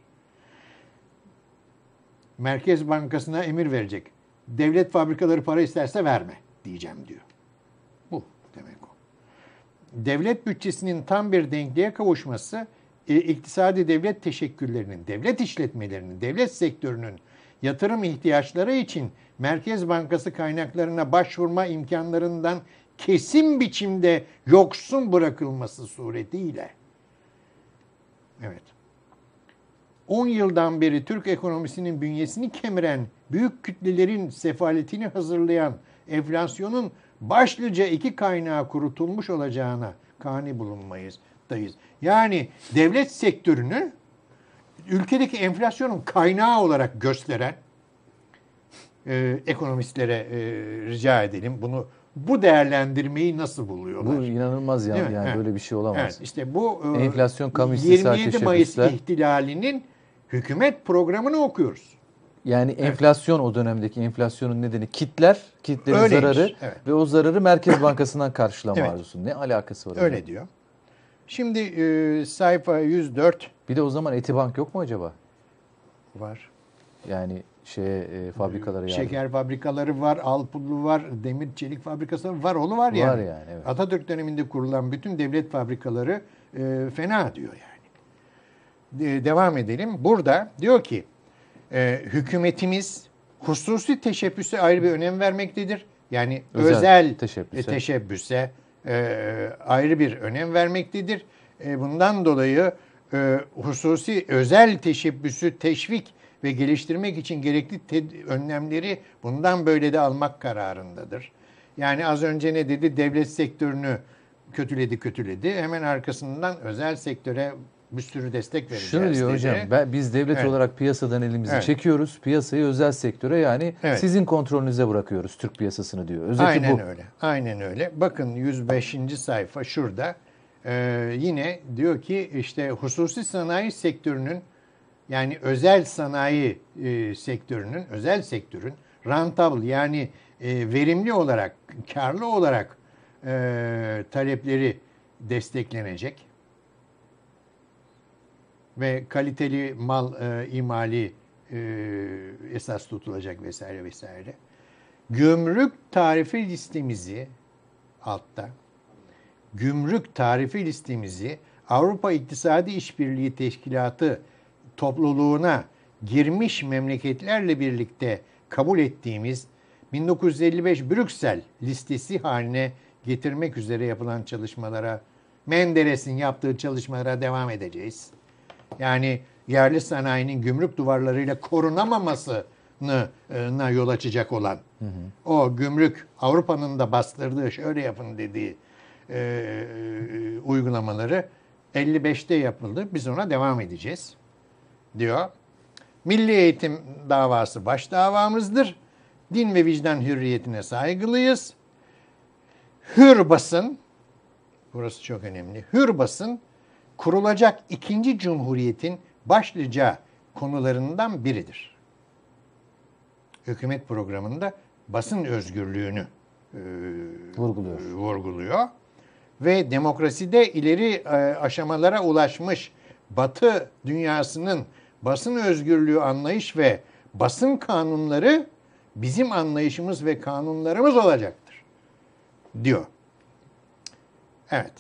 Merkez Bankası'na emir verecek. Devlet fabrikaları para isterse verme diyeceğim diyor. Bu demek o. Devlet bütçesinin tam bir denkliğe kavuşması, e, iktisadi devlet teşekkürlerinin, devlet işletmelerinin, devlet sektörünün yatırım ihtiyaçları için Merkez Bankası kaynaklarına başvurma imkanlarından kesin biçimde yoksun bırakılması suretiyle. Evet. on yıldan beri Türk ekonomisinin bünyesini kemiren, büyük kütlelerin sefaletini hazırlayan enflasyonun başlıca iki kaynağı kurutulmuş olacağına kani bulunmaktayız. Yani devlet sektörünü ülkedeki enflasyonun kaynağı olarak gösteren e, ekonomistlere e, rica edelim. Bunu bu değerlendirmeyi nasıl buluyorlar? Bu inanılmaz ya. Yani evet. Böyle bir şey olamaz. Evet, işte bu e, enflasyon, kamu istisna yirmi yedi Mayıs teşebbüsler. ihtilalinin hükümet programını okuyoruz. Yani enflasyon, o dönemdeki enflasyonun nedeni kitler, kitlerin Öyleymiş, zararı evet. ve o zararı Merkez Bankası'ndan karşılama Evet. arzusu. Ne alakası var? Öyle hocam? diyor. Şimdi e, sayfa yüz dört Bir de o zaman Etibank yok mu acaba? var. Yani şeye e, fabrikalara yardım. Şeker fabrikaları var, Alpulu var, demir çelik fabrikası var, onu var yani. Var yani, evet. Atatürk döneminde kurulan bütün devlet fabrikaları e, fena diyor yani. De, devam edelim. Burada diyor ki e, hükümetimiz hususi teşebbüse ayrı bir önem vermektedir. Yani Özel özel, teşebbüse. teşebbüse, teşebbüse e, ayrı bir önem vermektedir. E, bundan dolayı e, hususi özel teşebbüsü teşvik ve geliştirmek için gerekli ted- önlemleri bundan böyle de almak kararındadır. Yani az önce ne dedi? Devlet sektörünü kötüledi kötüledi. Hemen arkasından özel sektöre bir sürü destek vereceğiz Şunu diyor dedi. hocam, ben, biz devlet Evet. olarak piyasadan elimizi Evet. çekiyoruz. Piyasayı özel sektöre, yani Evet. sizin kontrolünüze bırakıyoruz Türk piyasasını diyor. Özeti Aynen bu. öyle. Aynen öyle. Bakın yüz beşinci sayfa şurada. Ee, yine diyor ki işte hususi sanayi sektörünün, yani özel sanayi e, sektörünün, özel sektörün rentable, yani e, verimli olarak, karlı olarak e, talepleri desteklenecek ve kaliteli mal e, imali e, esas tutulacak vesaire vesaire. Gümrük tarifi listemizi altta, gümrük tarifi listemizi Avrupa İktisadi İşbirliği Teşkilatı topluluğuna girmiş memleketlerle birlikte kabul ettiğimiz bin dokuz yüz elli beş Brüksel listesi haline getirmek üzere yapılan çalışmalara, Menderes'in yaptığı çalışmalara devam edeceğiz. Yani yerli sanayinin gümrük duvarlarıyla korunamamasına yol açacak olan, hı hı, o gümrük Avrupa'nın da bastırdığı, şöyle yapın dediği e, uygulamaları elli beşte yapıldı. Biz ona devam edeceğiz diyor. Milli eğitim davası baş davamızdır. Din ve vicdan hürriyetine saygılıyız. Hür basın, burası çok önemli. Hür basın kurulacak ikinci cumhuriyetin başlıca konularından biridir. Hükümet programında basın özgürlüğünü e, Vurguluyor. vurguluyor. Ve demokraside ileri e, aşamalara ulaşmış Batı dünyasının basın özgürlüğü anlayış ve basın kanunları bizim anlayışımız ve kanunlarımız olacaktır diyor. Evet.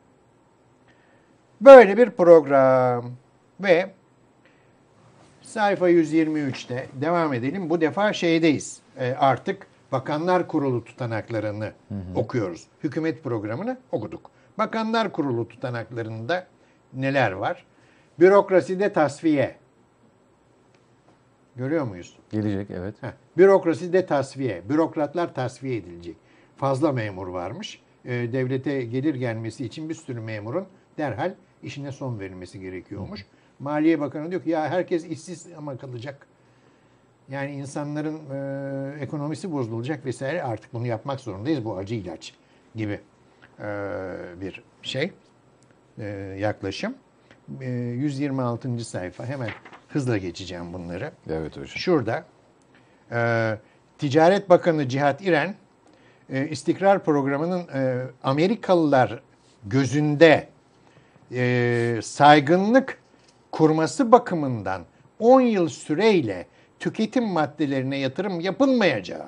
Böyle bir program ve sayfa yüz yirmi üçte devam edelim. Bu defa şeydeyiz. E, artık Bakanlar Kurulu tutanaklarını hı hı. okuyoruz. Hükümet programını okuduk. Bakanlar Kurulu tutanaklarında neler var? Bürokraside tasfiye. Görüyor muyuz? Gelecek, evet. Heh. Bürokraside tasfiye. Bürokratlar tasfiye edilecek. Fazla memur varmış. E, devlete gelir gelmesi için bir sürü memurun derhal işine son verilmesi gerekiyormuş. Hı. Maliye Bakanı diyor ki ya herkes işsiz ama kalacak. Yani insanların e, ekonomisi bozulacak vesaire, artık bunu yapmak zorundayız. Bu acı ilaç gibi e, bir şey, e, yaklaşım. E, yüz yirmi altıncı sayfa, hemen hızla geçeceğim bunları. Evet hocam. Şurada e, Ticaret Bakanı Cihat İren e, istikrar programının e, Amerikalılar gözünde e, saygınlık kurması bakımından on yıl süreyle tüketim maddelerine yatırım yapılmayacağı.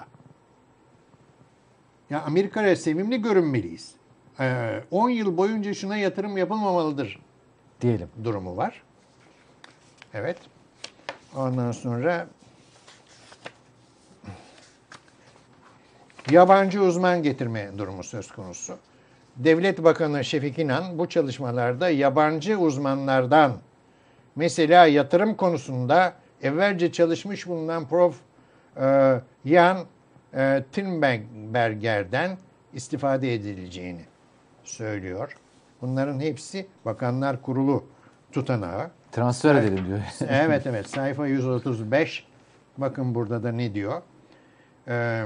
Ya Amerika'ya sevimli görünmeliyiz. Ee, on yıl boyunca şuna yatırım yapılmamalıdır diyelim durumu var. Evet. Ondan sonra yabancı uzman getirme durumu söz konusu. Devlet Bakanı Şefik İnan bu çalışmalarda yabancı uzmanlardan, mesela yatırım konusunda evvelce çalışmış bulunan Prof e, Jan e, Tinberger'den istifade edileceğini söylüyor. Bunların hepsi Bakanlar Kurulu tutanağı. Transfer Say- edelim diyor. Evet evet, sayfa yüz otuz beş. Bakın burada da ne diyor? Ee,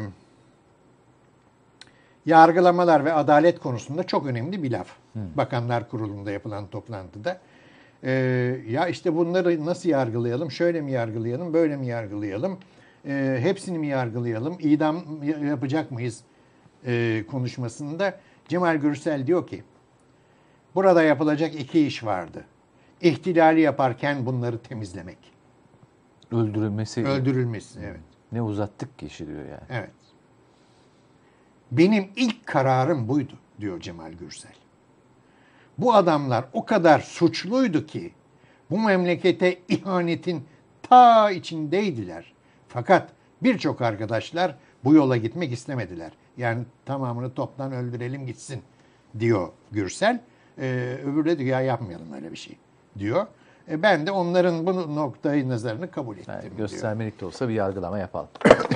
yargılamalar ve adalet konusunda çok önemli bir laf. Hmm. Bakanlar Kurulu'nda yapılan toplantıda. e, ya işte bunları nasıl yargılayalım? Şöyle mi yargılayalım? Böyle mi yargılayalım? E, hepsini mi yargılayalım? İdam yapacak mıyız? E, konuşmasında Cemal Gürsel diyor ki burada yapılacak iki iş vardı. İhtilali yaparken bunları temizlemek. Öldürülmesi. Öldürülmesi, evet. Ne uzattık ki işi diyor yani. Evet. Benim ilk kararım buydu diyor Cemal Gürsel. Bu adamlar o kadar suçluydu ki bu memlekete ihanetin ta içindeydiler. Fakat birçok arkadaşlar bu yola gitmek istemediler. Yani tamamını toptan öldürelim gitsin diyor Gürsel. Ee, öbürü de diyor ya yapmayalım öyle bir şey diyor. E ben de onların bu noktayı nazarını kabul ettim Yani diyor. göstermelik de olsa bir yargılama yapalım.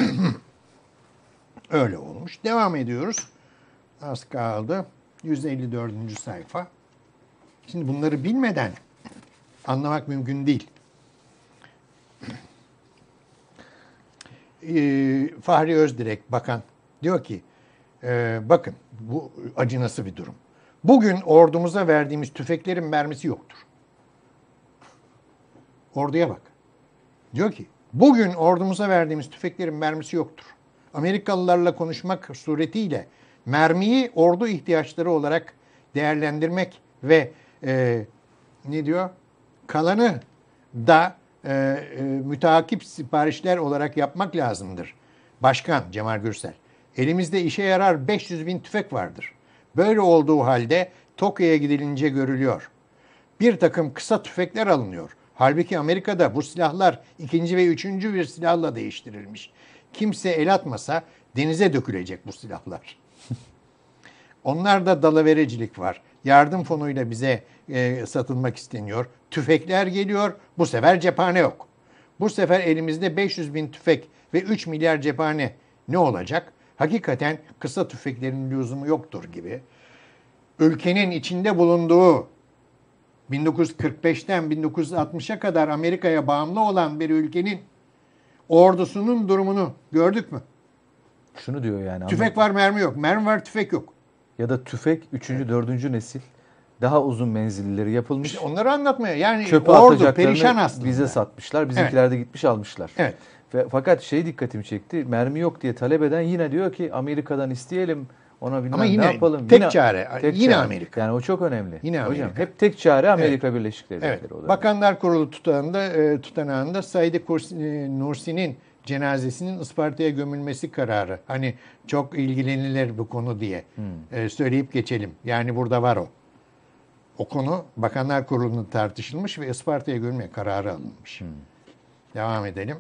Öyle olmuş. Devam ediyoruz. Az kaldı. yüz elli dördüncü sayfa. Şimdi bunları bilmeden anlamak mümkün değil. Ee, Fahri Özdirek Bakan diyor ki e, bakın bu acınası bir durum. Bugün ordumuza verdiğimiz tüfeklerin mermisi yoktur. Orduya bak. Diyor ki bugün ordumuza verdiğimiz tüfeklerin mermisi yoktur. Amerikalılarla konuşmak suretiyle mermiyi ordu ihtiyaçları olarak değerlendirmek ve e, ne diyor? Kalanı da e, e, müteakip siparişler olarak yapmak lazımdır. Başkan Cemal Gürsel, elimizde işe yarar beş yüz bin tüfek vardır. Böyle olduğu halde Tokyo'ya gidilince görülüyor. Bir takım kısa tüfekler alınıyor. Halbuki Amerika'da bu silahlar ikinci ve üçüncü bir silahla değiştirilmiş. Kimse el atmasa denize dökülecek bu silahlar. Onlarda dalaverecilik var. Yardım fonuyla bize e, satılmak isteniyor. Tüfekler geliyor. Bu sefer cephane yok. Bu sefer elimizde beş yüz bin tüfek ve üç milyar cephane ne olacak? Hakikaten kısa tüfeklerin lüzumu yoktur gibi. Ülkenin içinde bulunduğu bin dokuz yüz kırk beşten bin dokuz yüz altmışa kadar Amerika'ya bağımlı olan bir ülkenin ordusunun durumunu gördük mü? Şunu diyor yani. Tüfek var, mermi yok. Mermi var, tüfek yok. Ya da tüfek üçüncü dördüncü nesil daha uzun menzilleri yapılmış. İşte onları anlatmaya. Yani çöpe ordu perişan aslında. bize satmışlar. Bizimkiler evet. de gitmiş almışlar. Evet. Ve, fakat şey dikkatimi çekti. Mermi yok diye talep eden yine diyor ki Amerika'dan isteyelim. Ona bilmem Ama yine ne yapalım. tek yine, çare. Tek yine çare. Amerika. Yani o çok önemli. Yine Hocam Amerika. hep tek çare Amerika evet. Birleşik Devletleri. Evet. O Bakanlar Kurulu tutanağında, e, tutanağında Said Nursi'nin cenazesinin Isparta'ya gömülmesi kararı. Hani çok ilgilenilir bu konu diye hmm. e, söyleyip geçelim. Yani burada var o. O konu Bakanlar Kurulu'nda tartışılmış ve Isparta'ya gömülme kararı alınmış. Hmm. Devam edelim.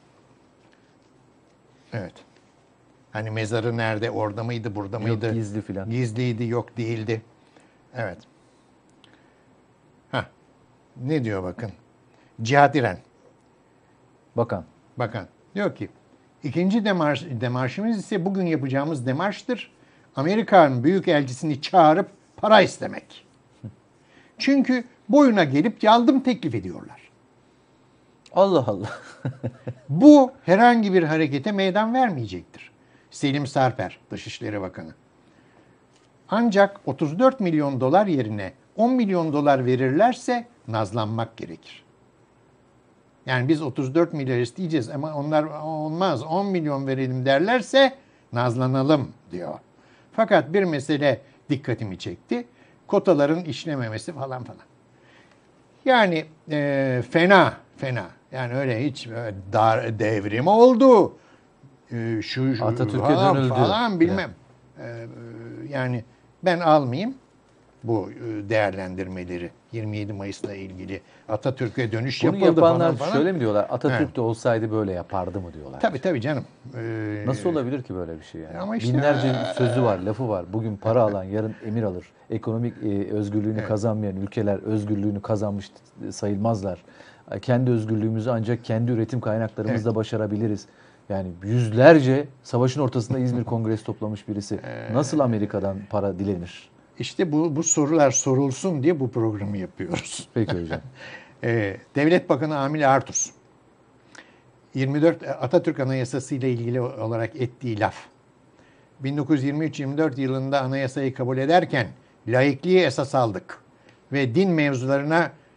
Evet. Hani mezarı nerede? Orada mıydı? Burada mıydı? Yok, gizli filan. Gizliydi, yok değildi. Evet. Hah. Ne diyor bakın? Cihat İren. Bakan. Bakan. Diyor ki ikinci demarş, demarşımız ise bugün yapacağımız demarştır. Amerika'nın büyükelçisini çağırıp para istemek. Çünkü boyuna gelip yardım teklif ediyorlar. Allah Allah. Bu herhangi bir harekete meydan vermeyecektir. Selim Sarper, Dışişleri Bakanı. Ancak otuz dört milyon dolar yerine on milyon dolar verirlerse nazlanmak gerekir. Yani biz otuz dört milyar isteyeceğiz ama onlar olmaz on milyon verelim derlerse nazlanalım diyor. Fakat bir mesele dikkatimi çekti. Kotaların işlememesi falan falan. Yani e, fena fena. Yani öyle hiç böyle dar, devrim oldu. E, şu, şu Atatürk'e falan, dönüldü. falan bilmem. E, yani ben almayayım bu değerlendirmeleri. yirmi yedi Mayıs'la ilgili Atatürk'e dönüş Bunu yapıldı yapanlar falan falan. Şöyle mi diyorlar? Atatürk evet. de olsaydı böyle yapardı mı diyorlar. Tabii tabii canım. Ee, Nasıl olabilir ki böyle bir şey yani? Ama işte, Binlerce ee, sözü var, lafı var. Bugün para alan yarın emir alır. Ekonomik e, özgürlüğünü evet. kazanmayan ülkeler özgürlüğünü kazanmış sayılmazlar. Kendi özgürlüğümüzü ancak kendi üretim kaynaklarımızla evet. başarabiliriz. Yani yüzlerce savaşın ortasında İzmir Kongresi toplamış birisi. Nasıl Amerika'dan para dilenir? İşte bu, bu sorular sorulsun diye bu programı yapıyoruz. Peki hocam. ee, Devlet Bakanı Amil Artus yirmi dört Atatürk Anayasası ile ilgili olarak ettiği laf. bin dokuz yüz yirmi üç yirmi dört yılında anayasayı kabul ederken laikliği esas aldık ve din mevzularına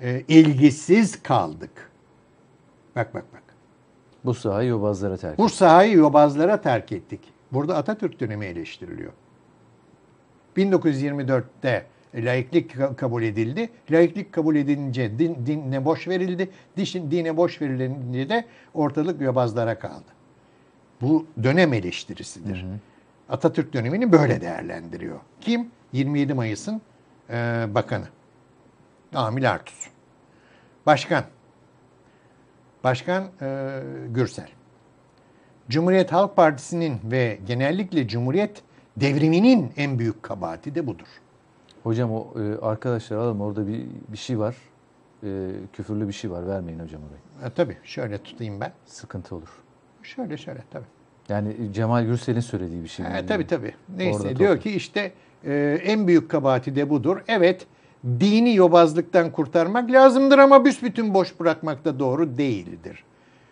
e, ilgisiz kaldık. Bak bak bak. Bu sahayı yobazlara terk Bu sahayı yobazlara terk ettik. Burada Atatürk dönemi eleştiriliyor. bin dokuz yüz yirmi dörtte laiklik kabul edildi. Laiklik kabul edilince din, dine boş verildi. Dişin, dine boş verilince de ortalık yobazlara kaldı. Bu dönem eleştirisidir. Hı hı. Atatürk dönemini böyle değerlendiriyor. Kim? yirmi yedi Mayıs'ın e, bakanı. Amil Artus. Başkan. Başkan e, Gürsel. Cumhuriyet Halk Partisi'nin ve genellikle Cumhuriyet devriminin en büyük kabahati de budur. Hocam o e, arkadaşlar alalım, orada bir bir şey var. E, küfürlü bir şey var. Vermeyin hocam orayı. E, tabii şöyle tutayım ben. Sıkıntı olur. Şöyle şöyle tabii. Yani Cemal Gürsel'in söylediği bir şey. E, tabii tabii. Neyse orada diyor toplu. ki işte e, en büyük kabahati de budur. Evet, dini yobazlıktan kurtarmak lazımdır ama büsbütün boş bırakmak da doğru değildir.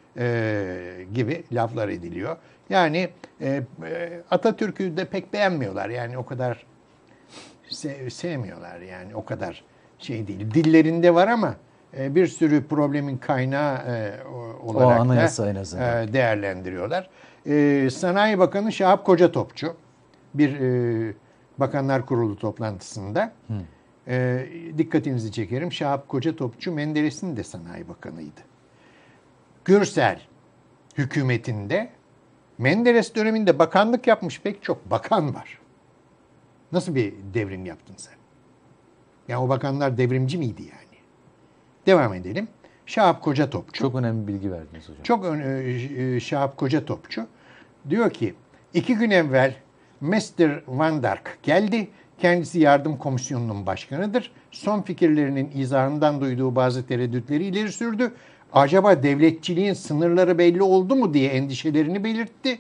E, gibi laflar ediliyor. Yani e, e, Atatürk'ü de pek beğenmiyorlar. Yani o kadar sev, sevmiyorlar. Yani o kadar şey değil. Dillerinde var ama e, bir sürü problemin kaynağı e, olarak o anayasa da en azından. e, değerlendiriyorlar. E, Sanayi Bakanı Şahap Kocatopçu bir e, Bakanlar Kurulu toplantısında Hı. e, dikkatinizi çekerim. Şahap Kocatopçu Menderes'in de Sanayi Bakanıydı. Gürsel hükümetinde Menderes döneminde bakanlık yapmış pek çok bakan var. Nasıl bir devrim yaptın sen? Yani o bakanlar devrimci miydi yani? Devam edelim. Şahap Kocatopçu. Çok önemli bilgi verdiniz hocam. Çok önemli. Şahap Kocatopçu diyor ki iki gün evvel mister Van Dark geldi. Kendisi yardım komisyonunun başkanıdır. Son fikirlerinin izahından duyduğu bazı tereddütleri ileri sürdü. Acaba devletçiliğin sınırları belli oldu mu diye endişelerini belirtti.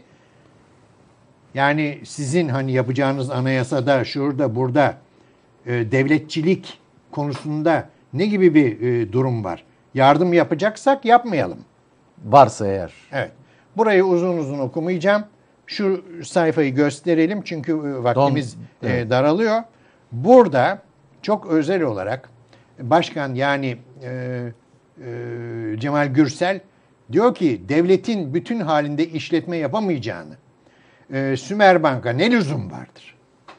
Yani sizin hani yapacağınız anayasada, şurada, burada e, devletçilik konusunda ne gibi bir e, durum var? Yardım yapacaksak yapmayalım. Varsa eğer. Evet. Burayı uzun uzun okumayacağım. Şu sayfayı gösterelim çünkü vaktimiz Don, evet. e, daralıyor. Burada çok özel olarak başkan yani e, e, Cemal Gürsel diyor ki devletin bütün halinde işletme yapamayacağını, e, Sümerbank'a ne lüzum vardır?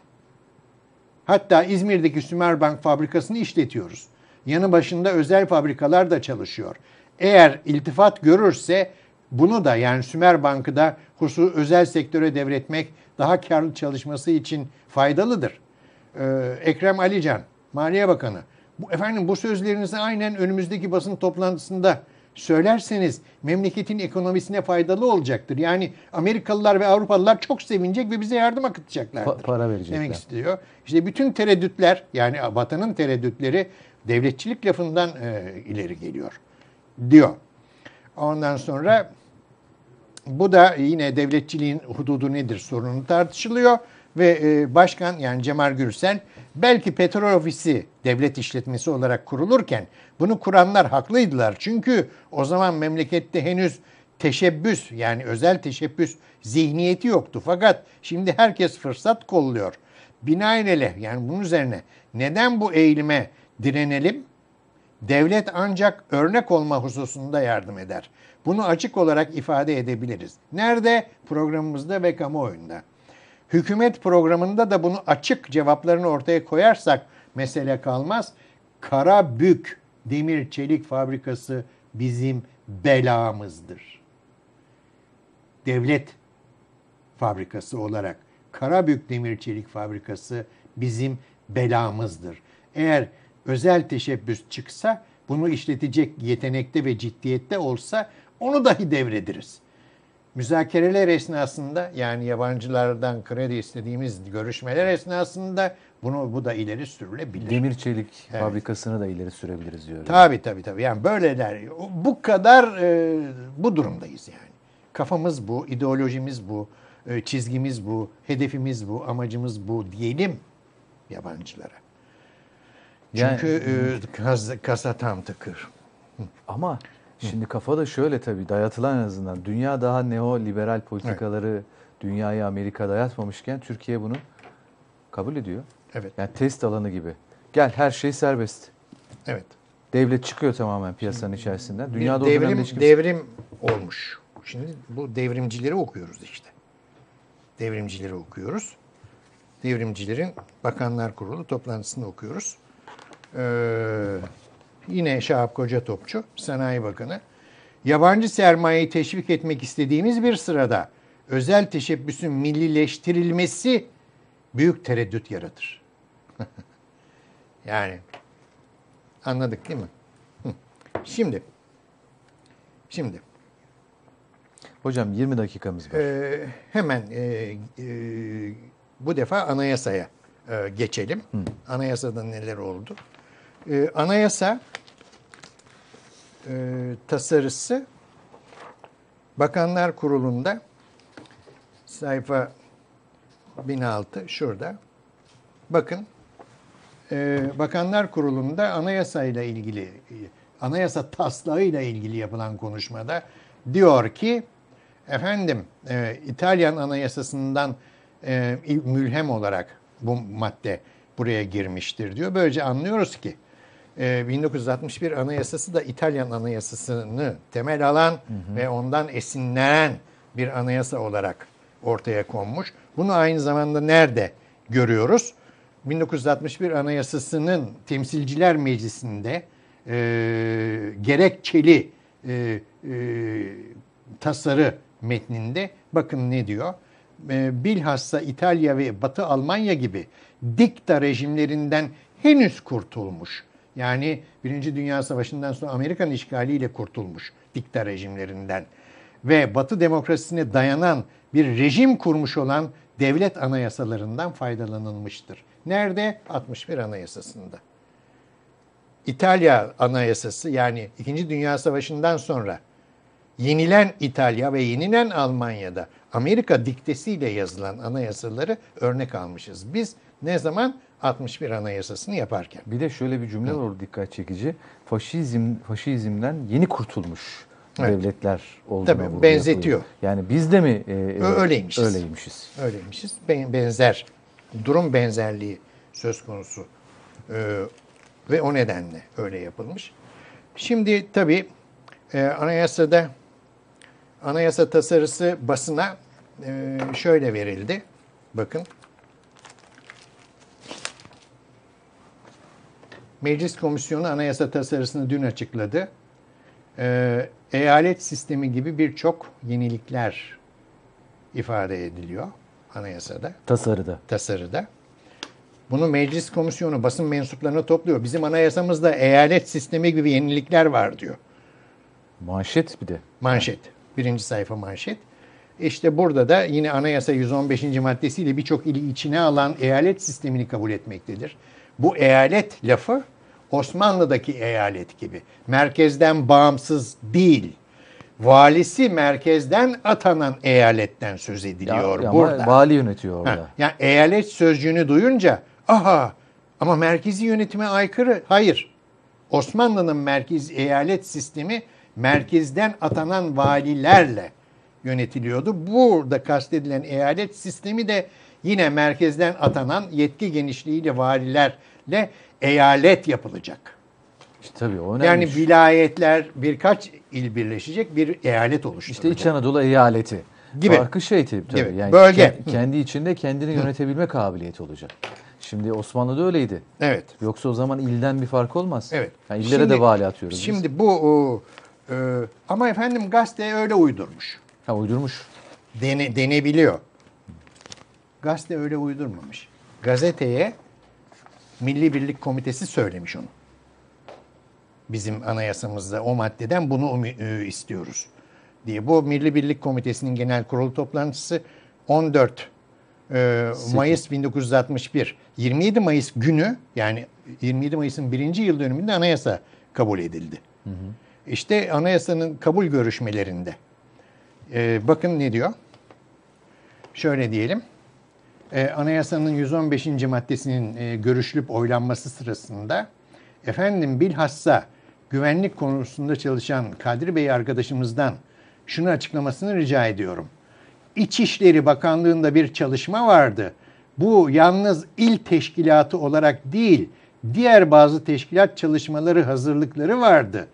Hatta İzmir'deki Sümerbank fabrikasını işletiyoruz. Yanı başında özel fabrikalar da çalışıyor. Eğer iltifat görürse bunu da yani Sümerbank'ı da husus özel sektöre devretmek daha karlı çalışması için faydalıdır. Ee, Ekrem Alican, Maliye Bakanı. Bu, efendim bu sözlerinizi aynen önümüzdeki basın toplantısında söylerseniz memleketin ekonomisine faydalı olacaktır. Yani Amerikalılar ve Avrupalılar çok sevinecek ve bize yardım akıtacaklardır. Pa- para verecekler. Demek istiyor. İşte bütün tereddütler yani vatanın tereddütleri devletçilik lafından e, ileri geliyor diyor. Ondan sonra bu da yine devletçiliğin hududu nedir sorunu tartışılıyor ve e, başkan yani Cemal Gürsel belki petrol ofisi devlet işletmesi olarak kurulurken bunu kuranlar haklıydılar. Çünkü o zaman memlekette henüz teşebbüs yani özel teşebbüs zihniyeti yoktu. Fakat şimdi herkes fırsat kolluyor. Binaenaleyh yani bunun üzerine neden bu eğilime direnelim? Devlet ancak örnek olma hususunda yardım eder. Bunu açık olarak ifade edebiliriz. Nerede? Programımızda ve kamuoyunda. Hükümet programında da bunu açık cevaplarını ortaya koyarsak mesele kalmaz. Karabük Demir Çelik Fabrikası bizim belamızdır. Devlet fabrikası olarak Karabük Demir Çelik Fabrikası bizim belamızdır. Eğer özel teşebbüs çıksa bunu işletecek yetenekte ve ciddiyette olsa onu dahi devrediriz. Müzakereler esnasında yani yabancılardan kredi istediğimiz görüşmeler esnasında bunu bu da ileri sürülebilir. Demir çelik evet. fabrikasını da ileri sürebiliriz diyor. Tabii tabii tabii. Yani böyleler bu kadar e, bu durumdayız yani. Kafamız bu, ideolojimiz bu, e, çizgimiz bu, hedefimiz bu, amacımız bu diyelim yabancılara. Çünkü yani, e, kas, kasa tam tıkır. Ama şimdi kafa da şöyle tabii dayatılan en azından. Dünya daha neoliberal politikaları evet. dünyaya Amerika dayatmamışken Türkiye bunu kabul ediyor. Evet. Yani test alanı gibi. Gel her şey serbest. Evet. Devlet çıkıyor tamamen piyasanın içerisinden. Bir Dünyada o devrim, dönemde hiç kimse... devrim olmuş. Şimdi bu devrimcileri okuyoruz işte. Devrimcileri okuyoruz. Devrimcilerin Bakanlar Kurulu toplantısını okuyoruz. Ee, yine Şahap Kocatopçu, Sanayi Bakanı. Yabancı sermayeyi teşvik etmek istediğimiz bir sırada özel teşebbüsün millileştirilmesi büyük tereddüt yaratır. Yani anladık değil mi? Hı. Şimdi şimdi Hocam yirmi dakikamız var. e, hemen e, e, bu defa anayasaya e, geçelim. Hı. Anayasada neler oldu? E, anayasa e, tasarısı Bakanlar Kurulu'nda sayfa bin altı şurada. Bakın e, Bakanlar Kurulu'nda anayasayla ilgili, anayasa taslağıyla ilgili yapılan konuşmada diyor ki efendim e, İtalyan Anayasası'ndan e, mülhem olarak bu madde buraya girmiştir diyor. Böylece anlıyoruz ki e, bin dokuz yüz altmış bir Anayasası da İtalyan Anayasası'nı temel alan hı hı. ve ondan esinlenen bir anayasa olarak ortaya konmuş. Bunu aynı zamanda nerede görüyoruz? bin dokuz yüz altmış bir Anayasası'nın Temsilciler Meclisi'nde e, gerekçeli e, e, tasarı metninde bakın ne diyor? E, bilhassa İtalya ve Batı Almanya gibi dikta rejimlerinden henüz kurtulmuş. Yani Birinci Dünya Savaşı'ndan sonra Amerikan işgaliyle kurtulmuş dikta rejimlerinden ve Batı demokrasisine dayanan bir rejim kurmuş olan devlet anayasalarından faydalanılmıştır. Nerede? altmış bir Anayasası'nda. İtalya Anayasası yani İkinci Dünya Savaşı'ndan sonra yenilen İtalya ve yenilen Almanya'da Amerika diktesiyle yazılan anayasaları örnek almışız. Biz ne zaman? altmış bir Anayasası'nı yaparken. Bir de şöyle bir cümle var orada dikkat çekici. Faşizm, faşizmden yeni kurtulmuş evet. devletler olduğuna Tabii benzetiyor. Yapılıyor. Yani biz de mi e, öyleymişiz. öyleymişiz? Öyleymişiz. Benzer, durum benzerliği söz konusu. Ee, ve o nedenle öyle yapılmış. Şimdi tabii e, anayasada anayasa tasarısı basına e, şöyle verildi. Bakın. Meclis Komisyonu anayasa tasarısını dün açıkladı. Ee, eyalet sistemi gibi birçok yenilikler ifade ediliyor anayasada. Tasarıda. Tasarıda. Bunu Meclis Komisyonu basın mensuplarına topluyor. Bizim anayasamızda eyalet sistemi gibi yenilikler var diyor. Manşet bir de. Manşet. Birinci sayfa manşet. İşte burada da yine anayasa yüz on beşinci maddesiyle birçok ili içine alan eyalet sistemini kabul etmektedir. Bu eyalet lafı Osmanlı'daki eyalet gibi. Merkezden bağımsız değil. Valisi merkezden atanan eyaletten söz ediliyor ya, ya burada. Vali yönetiyor orada. Ha, yani eyalet sözcüğünü duyunca aha ama merkezi yönetime aykırı. Hayır. Osmanlı'nın merkez eyalet sistemi merkezden atanan valilerle yönetiliyordu. Burada kastedilen eyalet sistemi de yine merkezden atanan yetki genişliğiyle valilerle eyalet yapılacak. İşte tabii o önemli. Yani vilayetler birkaç il birleşecek bir eyalet oluşturacak. İşte İç Anadolu eyaleti. Gibi. Farkı şey tabii. Gibi. Yani bölge. Ke- kendi içinde kendini yönetebilme kabiliyeti olacak. Şimdi Osmanlı'da öyleydi. Evet. Yoksa o zaman ilden bir fark olmaz. Evet. Yani illere şimdi, de vali atıyoruz biz. Şimdi bu o, e, ama efendim gazete öyle uydurmuş. Ha uydurmuş. Dene, denebiliyor. Gazete öyle uydurmamış. Gazeteye Milli Birlik Komitesi söylemiş onu. Bizim anayasamızda o maddeden bunu e, istiyoruz diye. Bu Milli Birlik Komitesi'nin genel kurulu toplantısı on dört Mayıs bin dokuz yüz altmış bir. yirmi yedi Mayıs günü yani yirmi yedi Mayıs'ın birinci yıl dönümünde anayasa kabul edildi. Hı hı. İşte anayasanın kabul görüşmelerinde e, bakın ne diyor? Şöyle diyelim. E, anayasanın yüz on beşinci maddesinin e, görüşülüp oylanması sırasında efendim bilhassa güvenlik konusunda çalışan Kadri Bey arkadaşımızdan şunu açıklamasını rica ediyorum. İçişleri Bakanlığı'nda bir çalışma vardı. Bu yalnız il teşkilatı olarak değil, diğer bazı teşkilat çalışmaları, hazırlıkları vardı.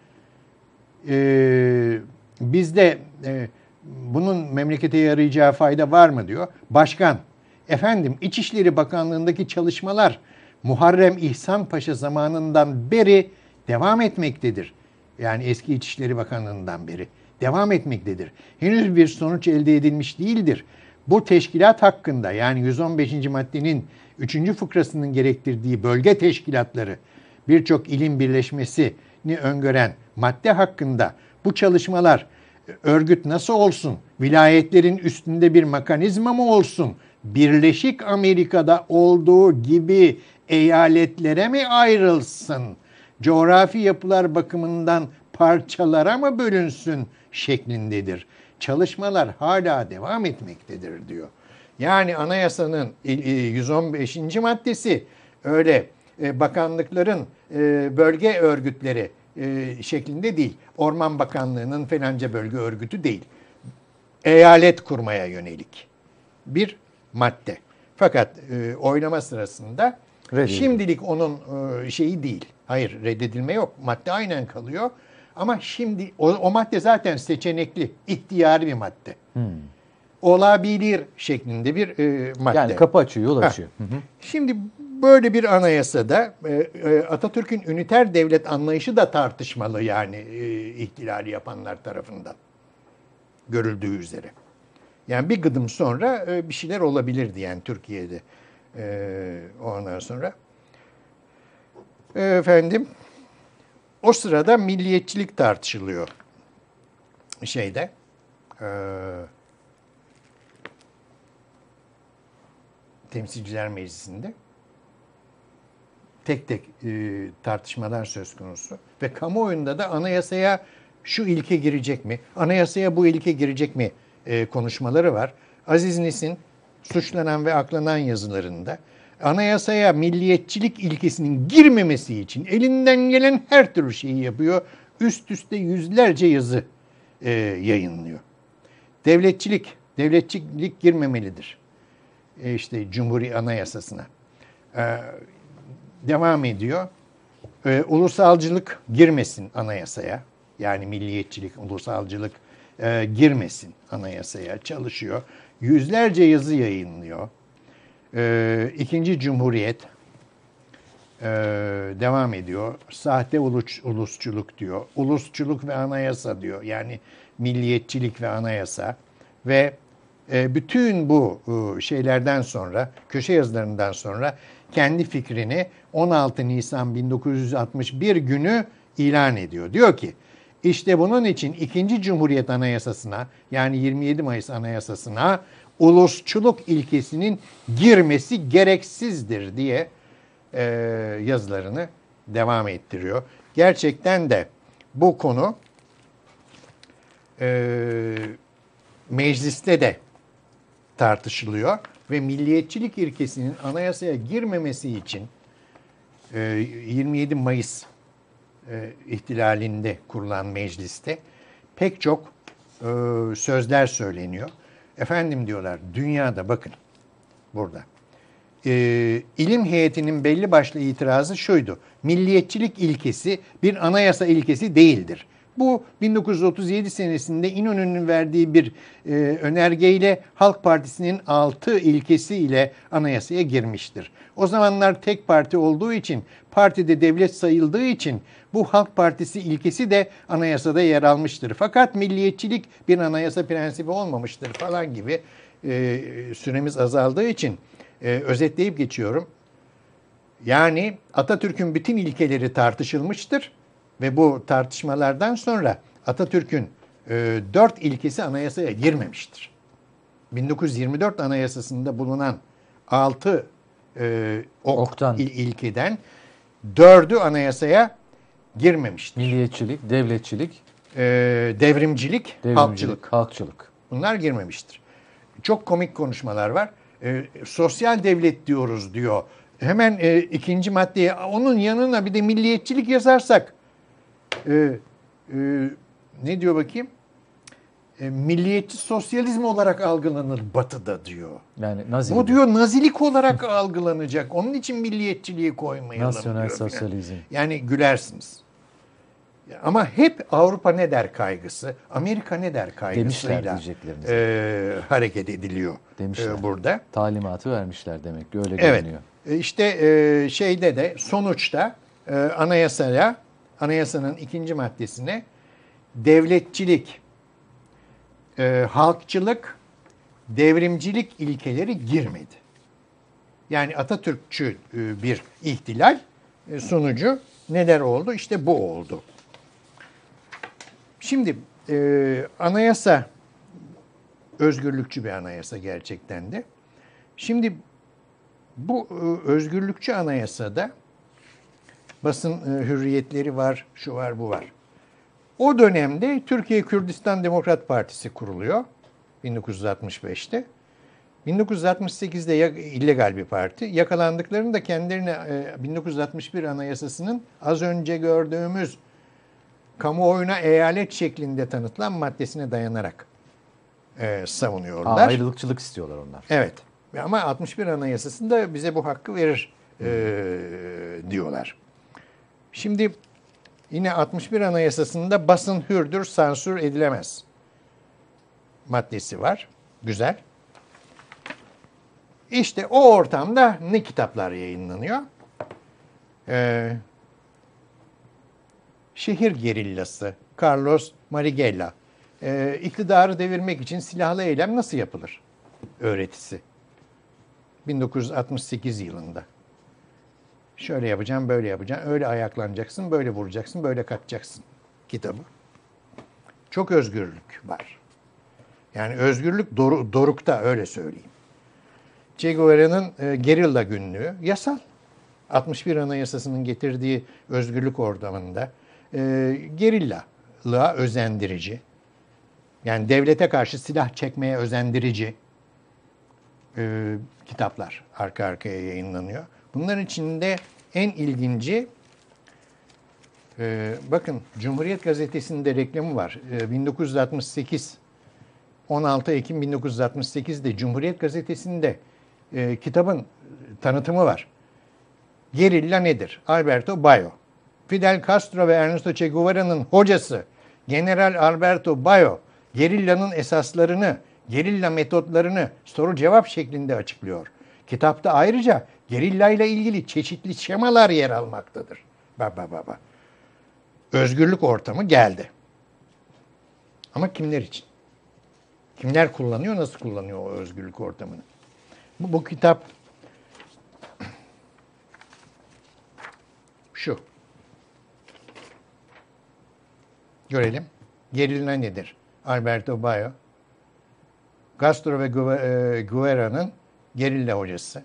Ee, bizde e, bunun memlekete yarayacağı fayda var mı diyor. Başkan, efendim İçişleri Bakanlığı'ndaki çalışmalar Muharrem İhsan Paşa zamanından beri devam etmektedir. Yani eski İçişleri Bakanlığı'ndan beri devam etmektedir. Henüz bir sonuç elde edilmiş değildir. Bu teşkilat hakkında, yani yüz on beşinci maddenin üçüncü fıkrasının gerektirdiği bölge teşkilatları, birçok ilin birleşmesini öngören madde hakkında bu çalışmalar, örgüt nasıl olsun, vilayetlerin üstünde bir mekanizma mı olsun, Birleşik Amerika'da olduğu gibi eyaletlere mi ayrılsın, coğrafi yapılar bakımından parçalara mı bölünsün şeklindedir. Çalışmalar hala devam etmektedir diyor. Yani anayasanın yüz on beşinci maddesi öyle bakanlıkların bölge örgütleri şeklinde değil. Orman Bakanlığı'nın falanca bölge örgütü değil. Eyalet kurmaya yönelik bir madde. Fakat oylama sırasında Reddedildi. Şimdilik onun şeyi değil. Hayır, reddedilme yok. Madde aynen kalıyor. Ama şimdi o, o madde zaten seçenekli, ihtiyari bir madde. Hmm. Olabilir şeklinde bir e, madde. Yani kapı açıyor, yol açıyor. Hı hı. Şimdi böyle bir anayasada e, e, Atatürk'ün üniter devlet anlayışı da tartışmalı, yani e, ihtilali yapanlar tarafından görüldüğü üzere. Yani bir gıdım sonra e, bir şeyler olabilirdi yani Türkiye'de e, ondan sonra. E, efendim, o sırada milliyetçilik tartışılıyor şeyde. E, Temsilciler Meclisi'nde. Tek tek e, tartışmalar söz konusu. Ve kamuoyunda da anayasaya şu ilke girecek mi, anayasaya bu ilke girecek mi e, konuşmaları var. Aziz Nesin suçlanan ve aklanan yazılarında anayasaya milliyetçilik ilkesinin girmemesi için elinden gelen her türlü şeyi yapıyor. Üst üste yüzlerce yazı e, yayınlıyor. Devletçilik, devletçilik girmemelidir. E, işte Cumhuriyet Anayasasına. E, devam ediyor. E, ulusalcılık girmesin anayasaya. Yani milliyetçilik, ulusalcılık e, girmesin anayasaya. Çalışıyor. Yüzlerce yazı yayınlıyor. E, İkinci Cumhuriyet e, devam ediyor. Sahte ulus, ulusçuluk diyor. Ulusçuluk ve anayasa diyor. Yani milliyetçilik ve anayasa. Ve e, bütün bu e, şeylerden sonra, köşe yazılarından sonra kendi fikrini on altı Nisan bin dokuz yüz altmış bir günü ilan ediyor. Diyor ki, işte bunun için ikinci Cumhuriyet Anayasası'na, yani yirmi yedi Mayıs Anayasası'na ulusçuluk ilkesinin girmesi gereksizdir diye e, yazılarını devam ettiriyor. Gerçekten de bu konu e, mecliste de tartışılıyor ve milliyetçilik ilkesinin anayasaya girmemesi için e, yirmi yedi Mayıs e, ihtilalinde kurulan mecliste pek çok e, sözler söyleniyor. Efendim diyorlar, dünyada bakın burada. E, ilim heyetinin belli başlı itirazı şuydu. Milliyetçilik ilkesi bir anayasa ilkesi değildir. Bu bin dokuz yüz otuz yedi senesinde İnönü'nün verdiği bir e, önergeyle Halk Partisi'nin altı ilkesiyle anayasaya girmiştir. O zamanlar tek parti olduğu için, partide devlet sayıldığı için bu Halk Partisi ilkesi de anayasada yer almıştır. Fakat milliyetçilik bir anayasa prensibi olmamıştır falan gibi e, süremiz azaldığı için e, özetleyip geçiyorum. Yani Atatürk'ün bütün ilkeleri tartışılmıştır. Ve bu tartışmalardan sonra Atatürk'ün e, dört ilkesi anayasaya girmemiştir. bin dokuz yüz yirmi dört Anayasası'nda bulunan altı e, ok, il, ilkeden dördü anayasaya girmemiştir. Milliyetçilik, devletçilik, e, devrimcilik, devrimcilik, halkçılık. halkçılık. Bunlar girmemiştir. Çok komik konuşmalar var. E, sosyal devlet diyoruz diyor. Hemen e, ikinci maddeye onun yanına bir de milliyetçilik yazarsak Ee, e, ne diyor bakayım? e, milliyetçi sosyalizm olarak algılanır Batı'da diyor. Yani Nazi Bu gibi. diyor nazilik olarak algılanacak. Onun için milliyetçiliği koymayalım Nasyonel diyor filan. sosyalizm. Yani gülersiniz. Ama hep Avrupa ne der kaygısı, Amerika ne der Demişler kaygısıyla diyeceklerinize. e, hareket ediliyor Demişler. e, burada. Talimatı vermişler demek ki öyle Evet. görünüyor. E, İşte e, şeyde de sonuçta e, anayasaya, anayasanın ikinci maddesine devletçilik, e, halkçılık, devrimcilik ilkeleri girmedi. Yani Atatürkçü e, bir ihtilal e, sonucu neler oldu? İşte bu oldu. Şimdi e, anayasa özgürlükçü bir anayasa gerçekten de. Şimdi bu e, özgürlükçü anayasada basın e, hürriyetleri var, şu var, bu var. O dönemde Türkiye Kürdistan Demokrat Partisi kuruluyor bin dokuz yüz altmış beşte. bin dokuz yüz altmış sekizde ya- illegal bir parti. Yakalandıklarında kendilerine e, bin dokuz yüz altmış bir Anayasası'nın az önce gördüğümüz kamuoyuna eyalet şeklinde tanıtılan maddesine dayanarak e, Aa, savunuyorlar. ayrılıkçılık istiyorlar onlar. Evet. Ama altmış bir Anayasası'nda bize bu hakkı verir e, diyorlar. Şimdi yine altmış bir Anayasası'nda basın hürdür, sansür edilemez maddesi var. Güzel. İşte o ortamda ne kitaplar yayınlanıyor? Ee, Şehir Gerillası, Carlos Marighella. Ee, iktidarı devirmek için silahlı eylem nasıl yapılır? Öğretisi. bin dokuz yüz altmış sekiz yılında. Şöyle yapacağım, böyle yapacağım. Öyle ayaklanacaksın, böyle vuracaksın, böyle kaçacaksın kitabı. Çok özgürlük var. Yani özgürlük doru, dorukta, öyle söyleyeyim. Che Guevara'nın e, gerilla günlüğü yasal. altmış bir Anayasası'nın getirdiği özgürlük ortamında e, gerillalığa özendirici, yani devlete karşı silah çekmeye özendirici e, kitaplar arka arkaya yayınlanıyor. Bunların içinde en ilginci, e, bakın Cumhuriyet Gazetesi'nde reklamı var. E, bin dokuz yüz altmış sekiz, on altı Ekim bin dokuz yüz altmış sekizde Cumhuriyet Gazetesi'nde e, kitabın tanıtımı var. Gerilla nedir? Alberto Bayo. Fidel Castro ve Ernesto Che Guevara'nın hocası General Alberto Bayo, gerillanın esaslarını, gerilla metotlarını soru cevap şeklinde açıklıyor. Kitapta ayrıca gerilla ile ilgili çeşitli şemalar yer almaktadır. Baba baba. Özgürlük ortamı geldi. Ama kimler için? Kimler kullanıyor, nasıl kullanıyor o özgürlük ortamını? Bu, bu kitap şu. Görelim. Gerilla nedir? Alberto Bayo. Castro ve Guevara'nın gerilla hocası.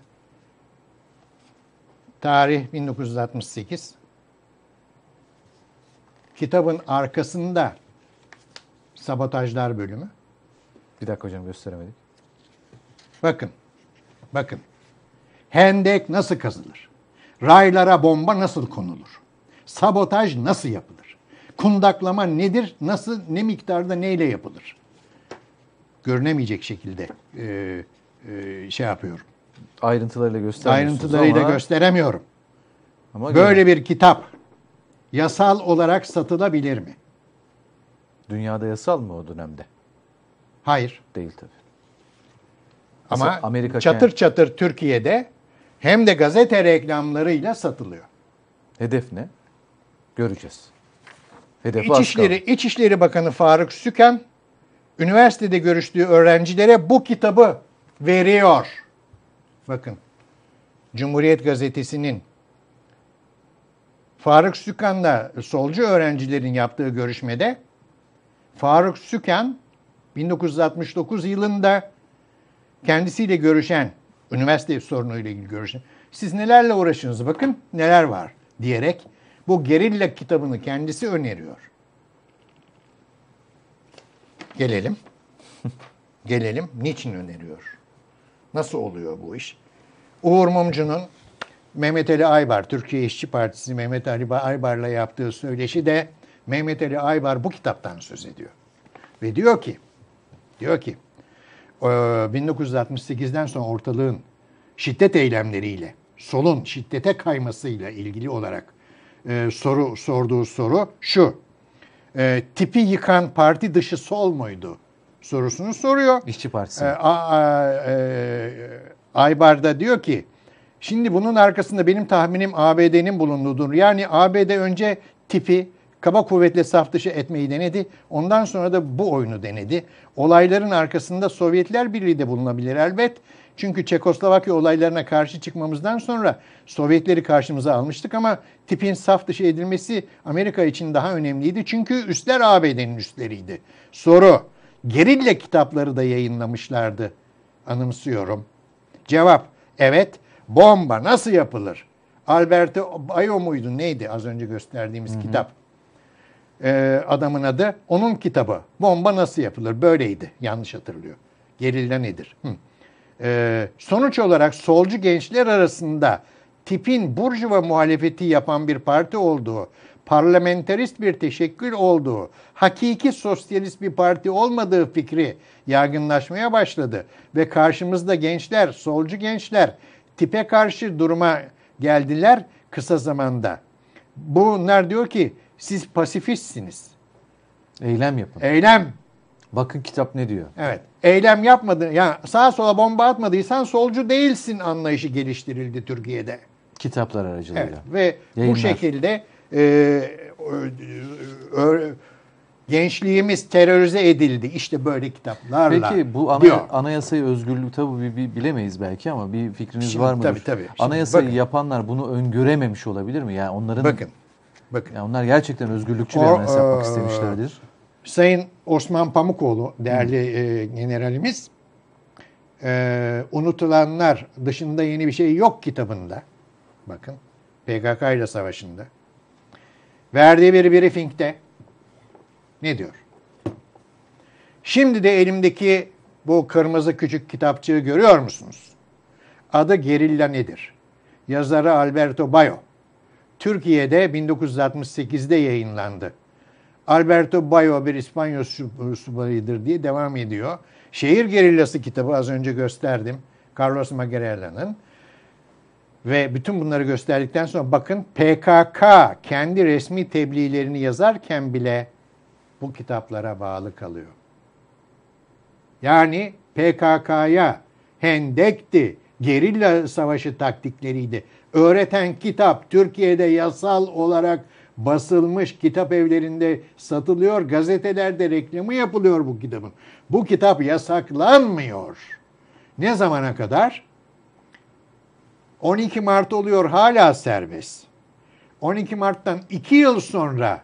Tarih bin dokuz yüz altmış sekiz. Kitabın arkasında sabotajlar bölümü. Bir dakika hocam, gösteremedik. Bakın. Bakın. Hendek nasıl kazılır? Raylara bomba nasıl konulur? Sabotaj nasıl yapılır? Kundaklama nedir? Nasıl, ne miktarda, neyle yapılır? Görünemeyecek şekilde e, e, şey yapıyorum. Ayrıntılarıyla göstermiyorsunuz Ayrıntılarıyla ama, gösteremiyorum. ama Böyle gene bir kitap yasal olarak satılabilir mi? dünyada yasal mı o dönemde? Hayır. Değil tabii. Ama Mesela Amerika çatır kend- çatır Türkiye'de hem de gazete reklamlarıyla satılıyor. Hedef ne? Göreceğiz. Hedefi az İçişleri, kaldı. İçişleri Bakanı Faruk Sükan, üniversitede görüştüğü öğrencilere bu kitabı veriyor. Bakın, Cumhuriyet Gazetesi'nin Faruk Sükan'la solcu öğrencilerin yaptığı görüşmede Faruk Sükan bin dokuz yüz altmış dokuz yılında kendisiyle görüşen, üniversite sorunuyla ilgili görüşen, siz nelerle uğraşıyorsunuz, bakın neler var diyerek bu gerilla kitabını kendisi öneriyor. Gelelim. Gelelim. Niçin öneriyor? Nasıl oluyor bu iş? Uğur Mumcu'nun Mehmet Ali Aybar, Türkiye İşçi Partisi Mehmet Ali Aybar'la yaptığı söyleşi de Mehmet Ali Aybar bu kitaptan söz ediyor. Ve diyor ki, Diyor ki bin dokuz yüz altmış sekizden sonra ortalığın şiddet eylemleriyle, solun şiddete kaymasıyla ilgili olarak e, soru sorduğu soru şu. E, tipi yıkan parti dışı sol muydu? Sorusunu soruyor. İşçi Partisi. E, a, a, e, Aybar'da diyor ki, şimdi bunun arkasında benim tahminim A B D'nin bulunduğudur. Yani A B D önce tipi kaba kuvvetle saf dışı etmeyi denedi. Ondan sonra da bu oyunu denedi. Olayların arkasında Sovyetler Birliği de bulunabilir elbet. Çünkü Çekoslovakya olaylarına karşı çıkmamızdan sonra Sovyetleri karşımıza almıştık ama tipin saf dışı edilmesi Amerika için daha önemliydi. Çünkü üstler A B D'nin üstleriydi. Soru, gerilla kitapları da yayınlamışlardı. Anımsıyorum. Cevap, evet. Bomba nasıl yapılır? Alberto Bayo muydu? Neydi az önce gösterdiğimiz hı hı. kitap? Ee, adamın adı. Onun kitabı. Bomba nasıl yapılır? Böyleydi. Yanlış hatırlıyor. Gerilla nedir? Hı. Ee, sonuç olarak solcu gençler arasında tipin burjuva muhalefeti yapan bir parti olduğu, parlamenterist bir teşekkül olduğu, hakiki sosyalist bir parti olmadığı fikri yaygınlaşmaya başladı. Ve karşımızda gençler, solcu gençler tipe karşı duruma geldiler kısa zamanda. Bunlar diyor ki siz pasifistsiniz. Eylem yapın. Eylem. Bakın kitap ne diyor? Evet. Eylem yapmadın. Yani sağa sola bomba atmadıysan solcu değilsin anlayışı geliştirildi Türkiye'de. Kitaplar aracılığıyla. Evet. Ve Yayınlar. bu şekilde e, ö, gençliğimiz terörize edildi. İşte böyle kitaplarla. Peki bu ana, anayasayı özgürlük tabii bilemeyiz belki ama bir fikriniz Şimdi, var mıdır? Tabii tabii. Şimdi, anayasayı bakın, yapanlar bunu öngörememiş olabilir mi? Yani onların bakın. Bakın. Yani onlar gerçekten özgürlükçü bir anayasa yapmak istemişlerdir. Sayın Osman Pamukoğlu değerli e, generalimiz e, unutulanlar dışında yeni bir şey yok kitabında. Bakın P K K ile savaşında. Verdiği bir briefingde ne diyor? Şimdi de elimdeki bu kırmızı küçük kitapçığı görüyor musunuz? Adı Gerilla Nedir? Yazarı Alberto Bayo. Türkiye'de bin dokuz yüz altmış sekizde yayınlandı. Alberto Bayo bir İspanyol subayıdır diye devam ediyor. Şehir Gerillası kitabı az önce gösterdim. Carlos Magarella'nın. Ve bütün bunları gösterdikten sonra bakın P K K kendi resmi tebliğlerini yazarken bile bu kitaplara bağlı kalıyor. Yani P K K'ya hendekti, gerilla savaşı taktikleriydi. Öğreten kitap Türkiye'de yasal olarak basılmış, kitap evlerinde satılıyor, gazetelerde reklamı yapılıyor bu kitabın. Bu kitap yasaklanmıyor. Ne zamana kadar? on iki Mart oluyor, hala serbest. on iki Mart'tan iki yıl sonra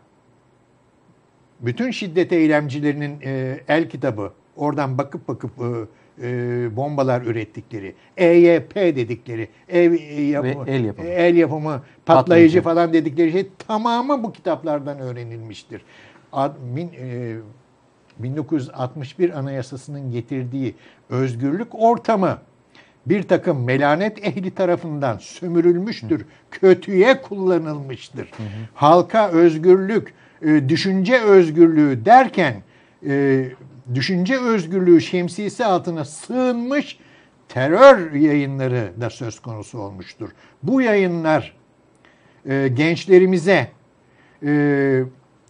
bütün şiddet eylemcilerinin e, el kitabı, oradan bakıp bakıp e, e, bombalar ürettikleri, E Y P dedikleri, ev yapımı, el yapımı, el yapımı patlayıcı, patlayıcı falan dedikleri şey tamamı bu kitaplardan öğrenilmiştir. Ad, min, e, bin dokuz yüz altmış bir Anayasası'nın getirdiği özgürlük ortamı bir takım melanet ehli tarafından sömürülmüştür, hı. kötüye kullanılmıştır. Hı hı. Halka özgürlük, e, düşünce özgürlüğü derken e, düşünce özgürlüğü şemsiyesi altına sığınmış terör yayınları da söz konusu olmuştur. Bu yayınlar e, gençlerimize e,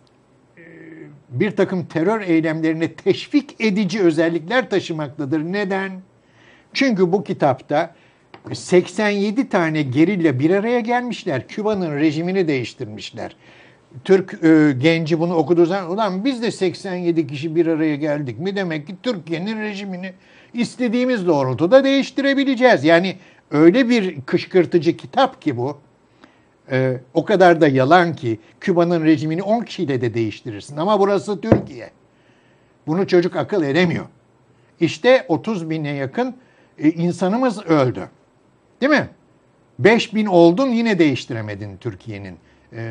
bir takım terör eylemlerine teşvik edici özellikler taşımaktadır. Neden? Çünkü bu kitapta seksen yedi tane gerilla bir araya gelmişler. Küba'nın rejimini değiştirmişler. Türk e, genci bunu okuduğu zaman ulan biz de seksen yedi kişi bir araya geldik mi? Demek ki Türkiye'nin rejimini istediğimiz doğrultuda değiştirebileceğiz. Yani öyle bir kışkırtıcı kitap ki bu. E, o kadar da yalan ki Küba'nın rejimini on kişiyle de değiştirirsin. Ama burası Türkiye. Bunu çocuk akıl edemiyor. İşte otuz bine yakın e, insanımız öldü. Değil mi? beş bin oldun yine değiştiremedin Türkiye'nin e,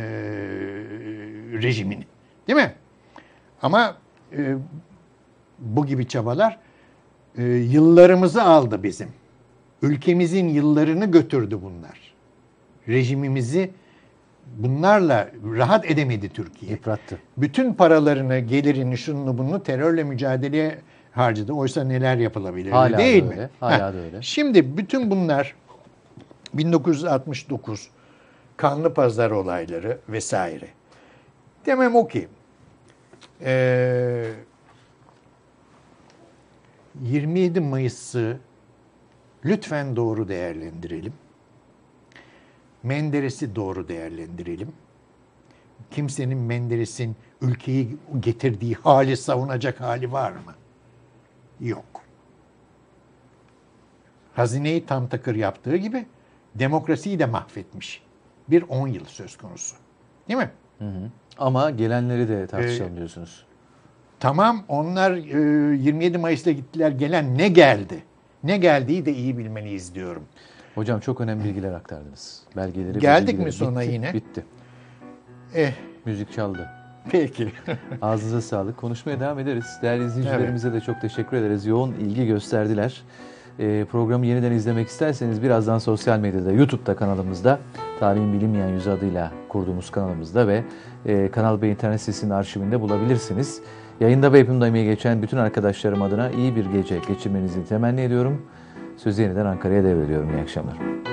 rejimini. Değil mi? Ama e, bu gibi çabalar e, yıllarımızı aldı bizim. Ülkemizin yıllarını götürdü bunlar. Rejimimizi bunlarla rahat edemedi Türkiye. Yıprattı. Bütün paralarını, gelirini, şununu bunu terörle mücadeleye harcadı. Oysa neler yapılabilir Hala değil da mi? öyle, hala Heh. da öyle. Şimdi bütün bunlar bin dokuz yüz altmış dokuz Kanlı Pazar olayları vesaire. Demem o ki ee, yirmi yedi Mayıs'ı lütfen doğru değerlendirelim. Menderes'i doğru değerlendirelim. Kimsenin Menderes'in ülkeyi getirdiği hali savunacak hali var mı? Yok. Hazineyi tam takır yaptığı gibi demokrasiyi de mahvetmiş. Bir on yıl söz konusu. Değil mi? Hı hı. Ama gelenleri de tartışalım diyorsunuz. Tamam, onlar e, yirmi yedi Mayıs'ta gittiler, gelen ne geldi? Ne geldiği de iyi bilmeliyiz diyorum. Hocam çok önemli bilgiler aktardınız. Belgeleri Geldik bilgileri. mi sona Bitti, yine? Bitti. Eh, Müzik çaldı. peki. Ağzınıza sağlık. Konuşmaya devam ederiz. Değerli izleyicilerimize de çok teşekkür ederiz. Yoğun ilgi gösterdiler. Ee, programı yeniden izlemek isterseniz birazdan sosyal medyada, YouTube'da kanalımızda, Tarihin Bilinmeyen Yüzü adıyla kurduğumuz kanalımızda ve e, Kanal B internet sitesinin arşivinde bulabilirsiniz. Yayında ve yapımda emeği geçen bütün arkadaşlarım adına iyi bir gece geçirmenizi temenni ediyorum. Sözü yeniden Ankara'ya devrediyorum. İyi akşamlar.